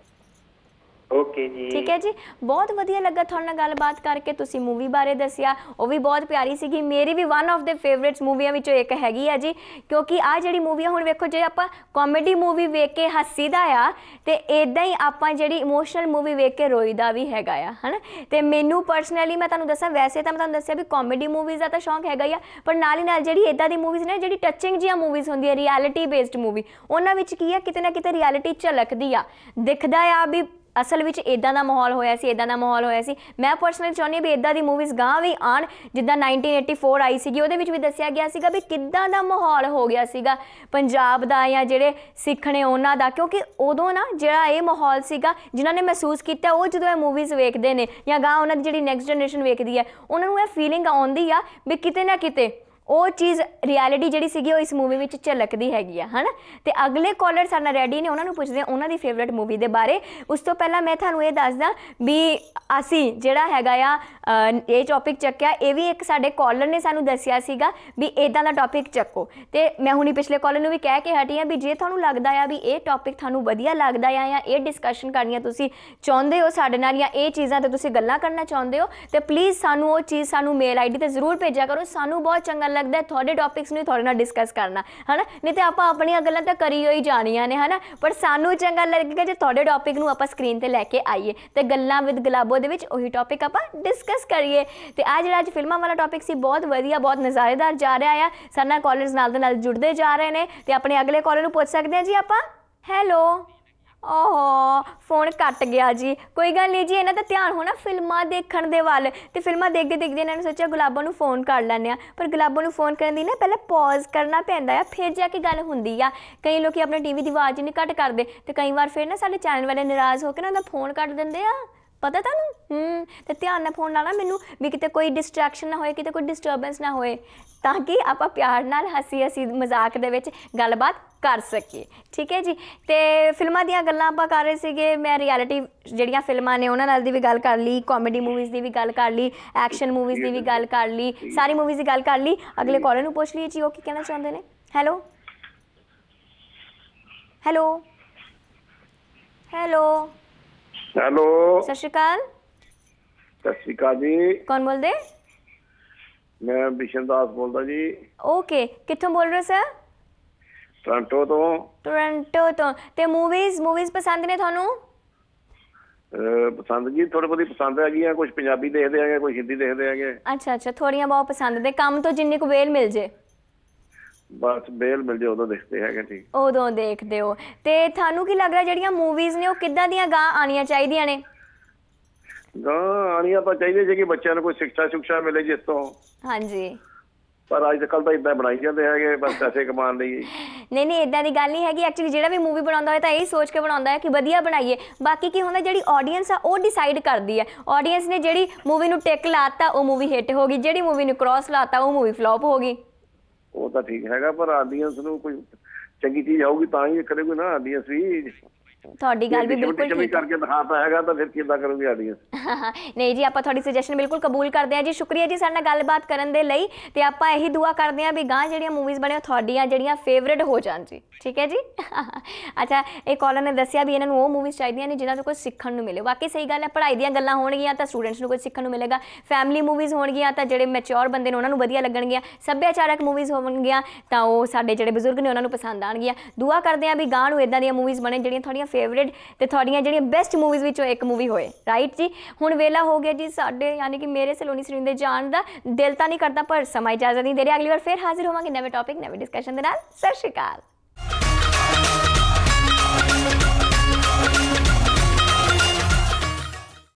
ਓਕੇ ਜੀ, ਠੀਕ ਹੈ ਜੀ। ਬਹੁਤ ਵਧੀਆ ਲੱਗਾ ਤੁਹਾਡੇ ਨਾਲ ਗੱਲਬਾਤ ਕਰਕੇ। ਤੁਸੀਂ ਮੂਵੀ ਬਾਰੇ ਦੱਸਿਆ, ਉਹ ਵੀ ਬਹੁਤ ਪਿਆਰੀ ਸੀਗੀ। ਮੇਰੀ ਵੀ ਵਨ ਆਫ ਦੇ ਫੇਵਰੇਟਸ ਮੂਵੀਆਂ ਵਿੱਚੋਂ ਇੱਕ ਹੈਗੀ ਆ ਜੀ, ਕਿਉਂਕਿ ਆਹ ਜਿਹੜੀ ਮੂਵੀ ਆ, ਹੁਣ ਵੇਖੋ ਜੇ ਆਪਾਂ ਕਾਮੇਡੀ ਮੂਵੀ ਵੇਖ ਕੇ ਹੱਸੀਦਾ ਆ, ਤੇ ਇੱਦਾਂ ਹੀ ਆਪਾਂ ਜਿਹੜੀ ਇਮੋਸ਼ਨਲ ਮੂਵੀ ਵੇਖ ਕੇ ਰੋਈਦਾ ਵੀ ਹੈਗਾ ਆ, ਹੈ ਨਾ? ਤੇ ਮੈਨੂੰ ਪਰਸਨਲੀ ਮੈਂ ਤੁਹਾਨੂੰ ਦੱਸਾਂ, ਵੈਸੇ ਤਾਂ ਮੈਂ ਤੁਹਾਨੂੰ ਦੱਸਿਆ ਵੀ ਕਾਮੇਡੀ ਮੂਵੀਜ਼ ਦਾ ਤਾਂ ਸ਼ੌਂਕ ਹੈਗਾ ਹੀ ਆ, ਪਰ ਨਾਲ ਹੀ ਨਾਲ ਜਿਹੜੀ ਇੱਦਾਂ ਦੀ ਮੂਵੀਜ਼ ਨੇ, ਜਿਹੜੀ ਟੱਚਿੰਗ ਜਿਹੀਆਂ ਮੂਵੀਜ਼ ਹੁੰਦੀਆਂ, ਰਿਐਲਿਟੀ ਬੇਸਡ ਮੂਵੀ, ਉਹਨਾਂ ਵਿੱਚ ਕੀ ਆ, ਕਿਤੇ ਨਾ ਕਿਤੇ ਰਿਐਲਿਟੀ ਝਲਕਦੀ ਆ, ਦਿਖਦਾ ਆ ਵੀ ਅਸਲ ਵਿੱਚ ਇੱਦਾਂ ਦਾ ਮਾਹੌਲ ਹੋਇਆ ਸੀ, ਇੱਦਾਂ ਦਾ ਮਾਹੌਲ ਹੋਇਆ ਸੀ। ਮੈਂ ਪਰਸਨਲੀ ਚਾਹੁੰਦੀ ਹਾਂ ਵੀ ਇੱਦਾਂ ਦੀ ਮੂਵੀਜ਼ ਗਾਂ ਵੀ ਆਉਣ, ਜਿੱਦਾਂ ਨਾਈਨਟੀਨ ਏਟੀ ਫੋਰ ਆਈ ਸੀਗੀ, ਉਹਦੇ ਵਿੱਚ ਵੀ ਦੱਸਿਆ ਗਿਆ ਸੀਗਾ ਵੀ ਕਿੱਦਾਂ ਦਾ ਮਾਹੌਲ ਹੋ ਗਿਆ ਸੀਗਾ ਪੰਜਾਬ ਦਾ, ਜਾਂ ਜਿਹੜੇ ਸਿੱਖ ਨੇ ਉਹਨਾਂ ਦਾ। ਕਿਉਂਕਿ ਉਦੋਂ ਨਾ ਜਿਹੜਾ ਇਹ ਮਾਹੌਲ ਸੀਗਾ, ਜਿਨ੍ਹਾਂ ਨੇ ਮਹਿਸੂਸ ਕੀਤਾ, ਉਹ ਜਦੋਂ ਇਹ ਮੂਵੀਜ਼ ਵੇਖਦੇ ਨੇ ਜਾਂ ਗਾਂ ਉਹਨਾਂ ਦੀ ਜਿਹੜੀ ਨੈਕਸਟ ਜਨਰੇਸ਼ਨ ਵੇਖਦੀ ਹੈ, ਉਹਨਾਂ ਨੂੰ ਇਹ ਫੀਲਿੰਗ ਆਉਂਦੀ ਆ ਵੀ ਕਿਤੇ ਨਾ ਕਿਤੇ ਉਹ ਚੀਜ਼ ਰਿਐਲਿਟੀ ਜਿਹੜੀ ਸੀਗੀ ਉਹ ਇਸ ਮੂਵੀ ਵਿੱਚ ਝਲਕਦੀ ਹੈਗੀ ਆ, ਹੈ ਨਾ? ਤੇ ਅਗਲੇ ਕਾਲਰ ਸਾਡੇ ਨਾਲ ਰੈਡੀ ਨੇ, ਉਹਨਾਂ ਨੂੰ ਪੁੱਛਦੇ ਹਾਂ ਉਹਨਾਂ ਦੀ ਫੇਵਰੇਟ ਮੂਵੀ ਦੇ ਬਾਰੇ। ਉਸ ਤੋਂ ਪਹਿਲਾਂ ਮੈਂ ਤੁਹਾਨੂੰ ਇਹ ਦੱਸਦਾ ਵੀ ਅਸੀਂ ਜਿਹੜਾ ਹੈਗਾ ਆ ਇਹ ਟੌਪਿਕ ਚੱਕਿਆ, ਇਹ ਵੀ ਇੱਕ ਸਾਡੇ ਕਾਲਰ ਨੇ ਸਾਨੂੰ ਦੱਸਿਆ ਸੀਗਾ ਵੀ ਇੱਦਾਂ ਦਾ ਟੌਪਿਕ ਚੱਕੋ। ਤੇ ਮੈਂ ਹੁਣੀ ਪਿਛਲੇ ਕਾਲਰ ਨੂੰ ਵੀ ਕਹਿ ਕੇ ਹਟੀ ਹਾਂ ਵੀ ਜੇ ਤੁਹਾਨੂੰ ਲੱਗਦਾ ਆ ਵੀ ਇਹ ਟੌਪਿਕ ਤੁਹਾਨੂੰ ਵਧੀਆ ਲੱਗਦਾ ਆ, ਜਾਂ ਇਹ ਡਿਸਕਸ਼ਨ ਕਰਨੀਆਂ ਤੁਸੀਂ ਚਾਹੁੰਦੇ ਹੋ ਸਾਡੇ ਨਾਲ, ਜਾਂ ਇਹ ਚੀਜ਼ਾਂ 'ਤੇ ਤੁਸੀਂ ਗੱਲਾਂ ਕਰਨਾ ਚਾਹੁੰਦੇ ਹੋ, ਤੇ ਪਲੀਜ਼ ਸਾਨੂੰ ਉਹ ਚੀਜ਼ ਸਾਨੂੰ ਮੇਲ ਆਈ ਡੀ 'ਤੇ ਜ਼ਰੂਰ ਭੇਜਿਆ ਕਰੋ। ਸਾਨੂੰ ਬਹੁਤ ਚੰਗਾ ਲੱਗਦਾ ਤੁਹਾਡੇ ਟੌਪਿਕਸ ਨੂੰ ਤੁਹਾਡੇ ਨਾਲ ਡਿਸਕਸ ਕਰਨਾ, ਹੈ ਨਾ? ਨਹੀਂ ਤਾਂ ਆਪਾਂ ਆਪਣੀਆਂ ਗੱਲਾਂ ਤਾਂ ਕਰੀ ਹੋਈ ਜਾਣੀਆਂ ਨੇ, ਹੈ ਨਾ? ਪਰ ਸਾਨੂੰ ਚੰਗਾ ਲੱਗੇਗਾ ਜੇ ਤੁਹਾਡੇ ਟੌਪਿਕ ਨੂੰ ਆਪਾਂ ਸਕਰੀਨ 'ਤੇ ਲੈ ਕੇ ਆਈਏ ਤੇ ਗੱਲਾਂ ਵਿਦ ਗੁਲਾਬੋ ਦੇ ਵਿੱਚ ਉਹੀ ਟੌਪਿਕ ਆਪਾਂ ਡਿਸਕਸ ਕਰੀਏ। ਤੇ ਆ ਜਿਹੜਾ ਅੱਜ ਫਿਲਮਾਂ ਵਾਲਾ ਟੌਪਿਕ ਸੀ, ਬਹੁਤ ਵਧੀਆ, ਬਹੁਤ ਨਜ਼ਾਰੇਦਾਰ ਜਾ ਰਿਹਾ ਆ। ਸਾਡੇ ਨਾਲ ਕਾਲਰਸ ਨਾਲ ਦੇ ਨਾਲ ਜੁੜਦੇ ਜਾ ਰਹੇ ਨੇ, ਤੇ ਆਪਣੇ ਅਗਲੇ ਕਾਲਰ ਨੂੰ ਪੁੱਛ ਸਕਦੇ ਹਾਂ ਜੀ ਆਪਾਂ। ਹੈਲੋ, ਓਹੋ ਫੋਨ ਕੱਟ ਗਿਆ ਜੀ, ਕੋਈ ਗੱਲ ਨਹੀਂ ਜੀ, ਇਹਨਾਂ ਦਾ ਧਿਆਨ ਹੋਣਾ ਫਿਲਮਾਂ ਦੇਖਣ ਦੇ ਵੱਲ, ਤੇ ਫਿਲਮਾਂ ਦੇਖਦੇ ਦੇਖਦੇ ਇਹਨਾਂ ਨੇ ਸੋਚਿਆ ਗੁਲਾਬੋ ਨੂੰ ਫੋਨ ਕਰ ਲੈਂਦੇ ਆ। ਪਰ ਗੁਲਾਬੋ ਨੂੰ ਫੋਨ ਕਰਨ ਦੀ ਨਾ ਪਹਿਲਾਂ ਪੌਜ਼ ਕਰਨਾ ਪੈਂਦਾ ਆ, ਫਿਰ ਜਾ ਕੇ ਗੱਲ ਹੁੰਦੀ ਆ। ਕਈ ਲੋਕੀ ਆਪਣੇ ਟੀਵੀ ਦੀ ਆਵਾਜ਼ ਨਹੀਂ ਘੱਟ ਕਰਦੇ, ਤੇ ਕਈ ਵਾਰ ਫਿਰ ਨਾ ਸਾਡੇ ਚੈਨਲ ਵਾਲੇ ਨਾਰਾਜ਼ ਹੋ ਕੇ ਨਾ ਉਹਦਾ ਫੋਨ ਕੱਟ ਦਿੰਦੇ ਆ, ਪਤਾ ਤੁਹਾਨੂੰ। ਹੂੰ ਤੇ ਧਿਆਨ ਨਾਲ ਫੋਨ ਲਾਣਾ ਮੈਨੂੰ ਵੀ, ਕਿਤੇ ਕੋਈ ਡਿਸਟਰੈਕਸ਼ਨ ਨਾ ਹੋਏ, ਕਿਤੇ ਕੋਈ ਡਿਸਟਰਬੈਂਸ ਨਾ ਹੋਏ, ਤਾਂ ਕਿ ਆਪਾਂ ਪਿਆਰ ਨਾਲ ਹੱਸੀ ਹੱਸੀ ਮਜ਼ਾਕ ਦੇ ਵਿੱਚ ਗੱਲਬਾਤ ਕਰ ਸਕੀਏ, ਠੀਕ ਹੈ ਜੀ। ਤੇ ਫਿਲਮਾਂ ਦੀਆਂ ਗੱਲਾਂ ਆਪਾਂ ਕਰ ਰਹੇ ਸੀਗੇ, ਮੈਂ ਰਿਐਲਿਟੀ ਜਿਹੜੀਆਂ ਫਿਲਮਾਂ ਨੇ ਉਹਨਾਂ ਨਾਲ ਦੀ ਵੀ ਗੱਲ ਕਰ ਲਈ, ਕਾਮੇਡੀ ਮੂਵੀਜ਼ ਦੀ ਵੀ ਗੱਲ ਕਰ ਲਈ, ਐਕਸ਼ਨ ਮੂਵੀਜ਼ ਦੀ ਵੀ ਗੱਲ ਕਰ ਲਈ, ਸਾਰੀ ਮੂਵੀਜ਼ ਦੀ ਗੱਲ ਕਰ ਲਈ। ਅਗਲੇ ਕਾਲਰ ਨੂੰ ਪੁੱਛ ਲਈਏ ਜੀ ਉਹ ਕੀ ਕਹਿਣਾ ਚਾਹੁੰਦੇ ਨੇ। ਹੈਲੋ ਹੈਲੋ ਹੈਲੋ ਹੈਲੋ ਸਤਿ ਸ਼੍ਰੀ ਅਕਾਲ। ਸਤਿ ਸ਼੍ਰੀ ਅਕਾਲ ਜੀ। ਕੌਣ ਬੋਲਦੇ? ਮੈਂ ਬਿਸ਼ਨ ਦਾਸ ਬੋਲਦਾ ਜੀ। ਓਕੇ, ਕਿੱਥੋਂ ਬੋਲ ਰਹੇ ਸਰ? ਟੋਰਾਂਟੋ ਤੋਂ। ਟੋਰਾਂਟੋ ਤੋਂ। ਤੇ ਮੂਵੀਜ਼ ਮੂਵੀਜ਼ ਪਸੰਦ ਨੇ ਤੁਹਾਨੂੰ? ਪਸੰਦ ਜੀ, ਥੋੜੀ ਬਹੁਤੀ ਪਸੰਦ ਹੈਗੀ ਆ, ਕੁਝ ਪੰਜਾਬੀ ਦੇਖਦੇ ਹੈਗੇ, ਕੁਝ ਹਿੰਦੀ ਦੇਖਦੇ ਹੈਗੇ। ਅੱਛਾ ਅੱਛਾ, ਥੋੜੀਆਂ ਬਹੁਤ ਪਸੰਦ ਦੇ, ਕੰਮ ਤੋਂ ਜਿੰਨੀ ਕੁ ਵੇਲ ਮਿਲ ਜੇ ਬਸ ਬੇਲ ਮਿਲ ਜੇ ਉਦੋਂ ਦੇਖਦੇ ਹੈਗੇ। ਠੀਕ, ਉਦੋਂ ਦੇਖਦੇ ਹੋ। ਤੇ ਤੁਹਾਨੂੰ ਕੀ ਲੱਗ ਰਿਹਾ ਜਿਹੜੀਆਂ ਮੂਵੀਜ਼ ਨੇ ਉਹ ਕਿੱਦਾਂ ਦੀਆਂ ਗਾਂ ਆਉਣੀਆਂ ਚਾਹੀਦੀਆਂ ਨੇ? ਗਾਂ ਆਉਣੀਆਂ ਤਾਂ ਚਾਹੀਦੀਆਂ ਜੀ ਕਿ ਬੱਚਿਆਂ ਨੂੰ ਕੋਈ ਸਿੱਖਿਆ ਸੁੱਖਿਆ ਮਿਲੇ ਜਿਸ ਤੋਂ। ਹਾਂਜੀ, ਪਰ ਅੱਜ ਕੱਲ੍ਹ ਤਾਂ ਇੱਦਾਂ ਬਣਾਈ ਜਾਂਦੇ ਹੈਗੇ ਬਸ ਪੈਸੇ ਕਮਾਉਣ ਲਈ। ਨਹੀਂ ਨਹੀਂ, ਇੱਦਾਂ ਦੀ ਗੱਲ ਨਹੀਂ ਹੈਗੀ। ਐਕਚੁਅਲੀ ਜਿਹੜਾ ਵੀ ਮੂਵੀ ਬਣਾਉਂਦਾ ਹੋਇਆ ਤਾਂ ਇਹੀ ਸੋਚ ਕੇ ਬਣਾਉਂਦਾ ਹੈ ਕਿ ਵਧੀਆ ਬਣਾਈਏ। ਬਾਕੀ ਕੀ ਹੁੰਦਾ, ਜਿਹੜੀ ਆਡੀਅנס ਆ ਉਹ ਡਿਸਾਈਡ ਕਰਦੀ ਹੈ। ਆਡੀਅנס ਨੇ ਜਿਹੜੀ ਮੂਵੀ ਨੂੰ ਟਿਕ ਲਾਤਾ ਉਹ ਮੂਵੀ ਹਿੱਟ ਹੋ ਗਈ, ਜਿਹੜੀ ਮੂਵੀ ਨੂੰ ਕ੍ਰੋਸ ਲਾਤਾ ਉਹ ਮੂਵੀ ਫਲॉप ਹੋ ਗਈ। ਉਹ ਤਾਂ ਠੀਕ ਹੈਗਾ, ਪਰ ਆਡੀਅנס ਨੂੰ ਕੋਈ ਚੰਗੀ ਚੀਜ਼ ਆਊਗੀ ਤਾਂ ਹੀ ਕਰੇ ਕੋਈ ਨਾ। ਆਡੀਅנס ਵੀ ਤੁਹਾਡੀ ਗੱਲ ਵੀ ਬਿਲਕੁਲ ਠੀਕ ਹੈ। ਕਰਕੇ ਦਿਖਾਤਾ ਹੈਗਾ ਤਾਂ ਫਿਰ ਕਿੱਦਾਂ ਕਰੂਗੀ ਆਡੀਅנס। ਨਹੀਂ ਜੀ, ਆਪਾਂ ਤੁਹਾਡੀ ਸੁਜੈਸ਼ਨ ਬਿਲਕੁਲ ਕਬੂਲ ਕਰਦੇ ਹਾਂ ਜੀ। ਸ਼ੁਕਰੀਆ ਜੀ ਸਾਡੇ ਨਾਲ ਗੱਲਬਾਤ ਕਰਨ ਦੇ ਲਈ, ਤੇ ਆਪਾਂ ਇਹੀ ਦੁਆ ਕਰਦੇ ਹਾਂ ਵੀ ਗਾਂ ਜਿਹੜੀਆਂ ਮੂਵੀਜ਼ ਬਣੇ ਤੁਹਾਡੀਆਂ ਜਿਹੜੀਆਂ ਫੇਵਰੇਟ ਹੋ ਜਾਣ ਜੀ, ਠੀਕ ਹੈ ਜੀ। ਅੱਛਾ, ਇਹ ਕਾਲਰ ਨੇ ਦੱਸਿਆ ਵੀ ਇਹਨਾਂ ਨੂੰ ਉਹ ਮੂਵੀਜ਼ ਚਾਹੀਦੀਆਂ ਨੇ ਜਿਨ੍ਹਾਂ ਤੋਂ ਕੁਝ ਸਿੱਖਣ ਨੂੰ ਮਿਲੇ। ਬਾਕੀ ਸਹੀ ਗੱਲ ਹੈ, ਪੜ੍ਹਾਈ ਦੀਆਂ ਗੱਲਾਂ ਹੋਣਗੀਆਂ ਤਾਂ ਸਟੂਡੈਂਟਸ ਨੂੰ ਕੁਝ ਸਿੱਖਣ ਨੂੰ ਮਿਲੇਗਾ, ਫੈਮਿਲੀ ਮੂਵੀਜ਼ ਹੋਣਗੀਆਂ ਤਾਂ ਜਿਹੜੇ ਮੈਚਿਓਰ ਬੰਦੇ ਨੇ ਉਹਨਾਂ ਨੂੰ ਵਧੀਆ ਲੱਗਣਗੀਆਂ, ਸੱਭਿਆਚਾਰਕ ਮੂਵੀਜ਼ ਹੋਣਗੀਆਂ ਤਾਂ ਉਹ ਸਾਡੇ ਜਿਹੜੇ ਬਜ਼ੁਰਗ ਨੇ ਉਹਨਾਂ ਨੂੰ ਪਸੰਦ ਆਉਣਗੀਆਂ। ਦੁਆ ਕਰਦੇ ਹਾਂ ਵੀ ਗਾਂ ਨੂੰ ਇੱਦਾਂ ਦੀਆਂ ਮੂਵੀਜ਼ ਬਣੇ ਜਿਹੜੀਆਂ ਤੁਹਾਡੀਆਂ ਫੇਵਰੇਟ ਤੇ ਤੁਹਾਡੀਆਂ ਜਿਹੜੀਆਂ ਬੈਸਟ ਮੂਵੀਜ਼ ਵਿੱਚੋਂ ਇੱਕ ਮੂਵੀ ਹੋਏ। ਰਾਈਟ ਜੀ, ਹੁਣ ਵੇਲਾ ਹੋ ਗਿਆ ਜੀ ਸਾਡੇ ਯਾਨੀ ਕਿ ਮੇਰੇ ਸਲੋਨੀ ਸਰੇਨ ਦੇ ਜਾਣ ਦਾ। ਦਿਲ ਤਾਂ ਨਹੀਂ ਕਰਦਾ ਪਰ ਸਮਾਂ ਇਜਾਜ਼ਤ ਨਹੀਂ ਦੇ ਰਿਹਾ। ਅਗਲੀ ਵਾਰ ਫਿਰ ਹਾਜ਼ਰ ਹੋਵਾਂਗੇ ਨਵੇਂ ਟੌਪਿਕ ਨਵੇਂ ਡਿਸਕਸ਼ਨ ਦੇ ਨਾਲ। ਸਤਿ ਸ਼੍ਰੀ ਅਕਾਲ।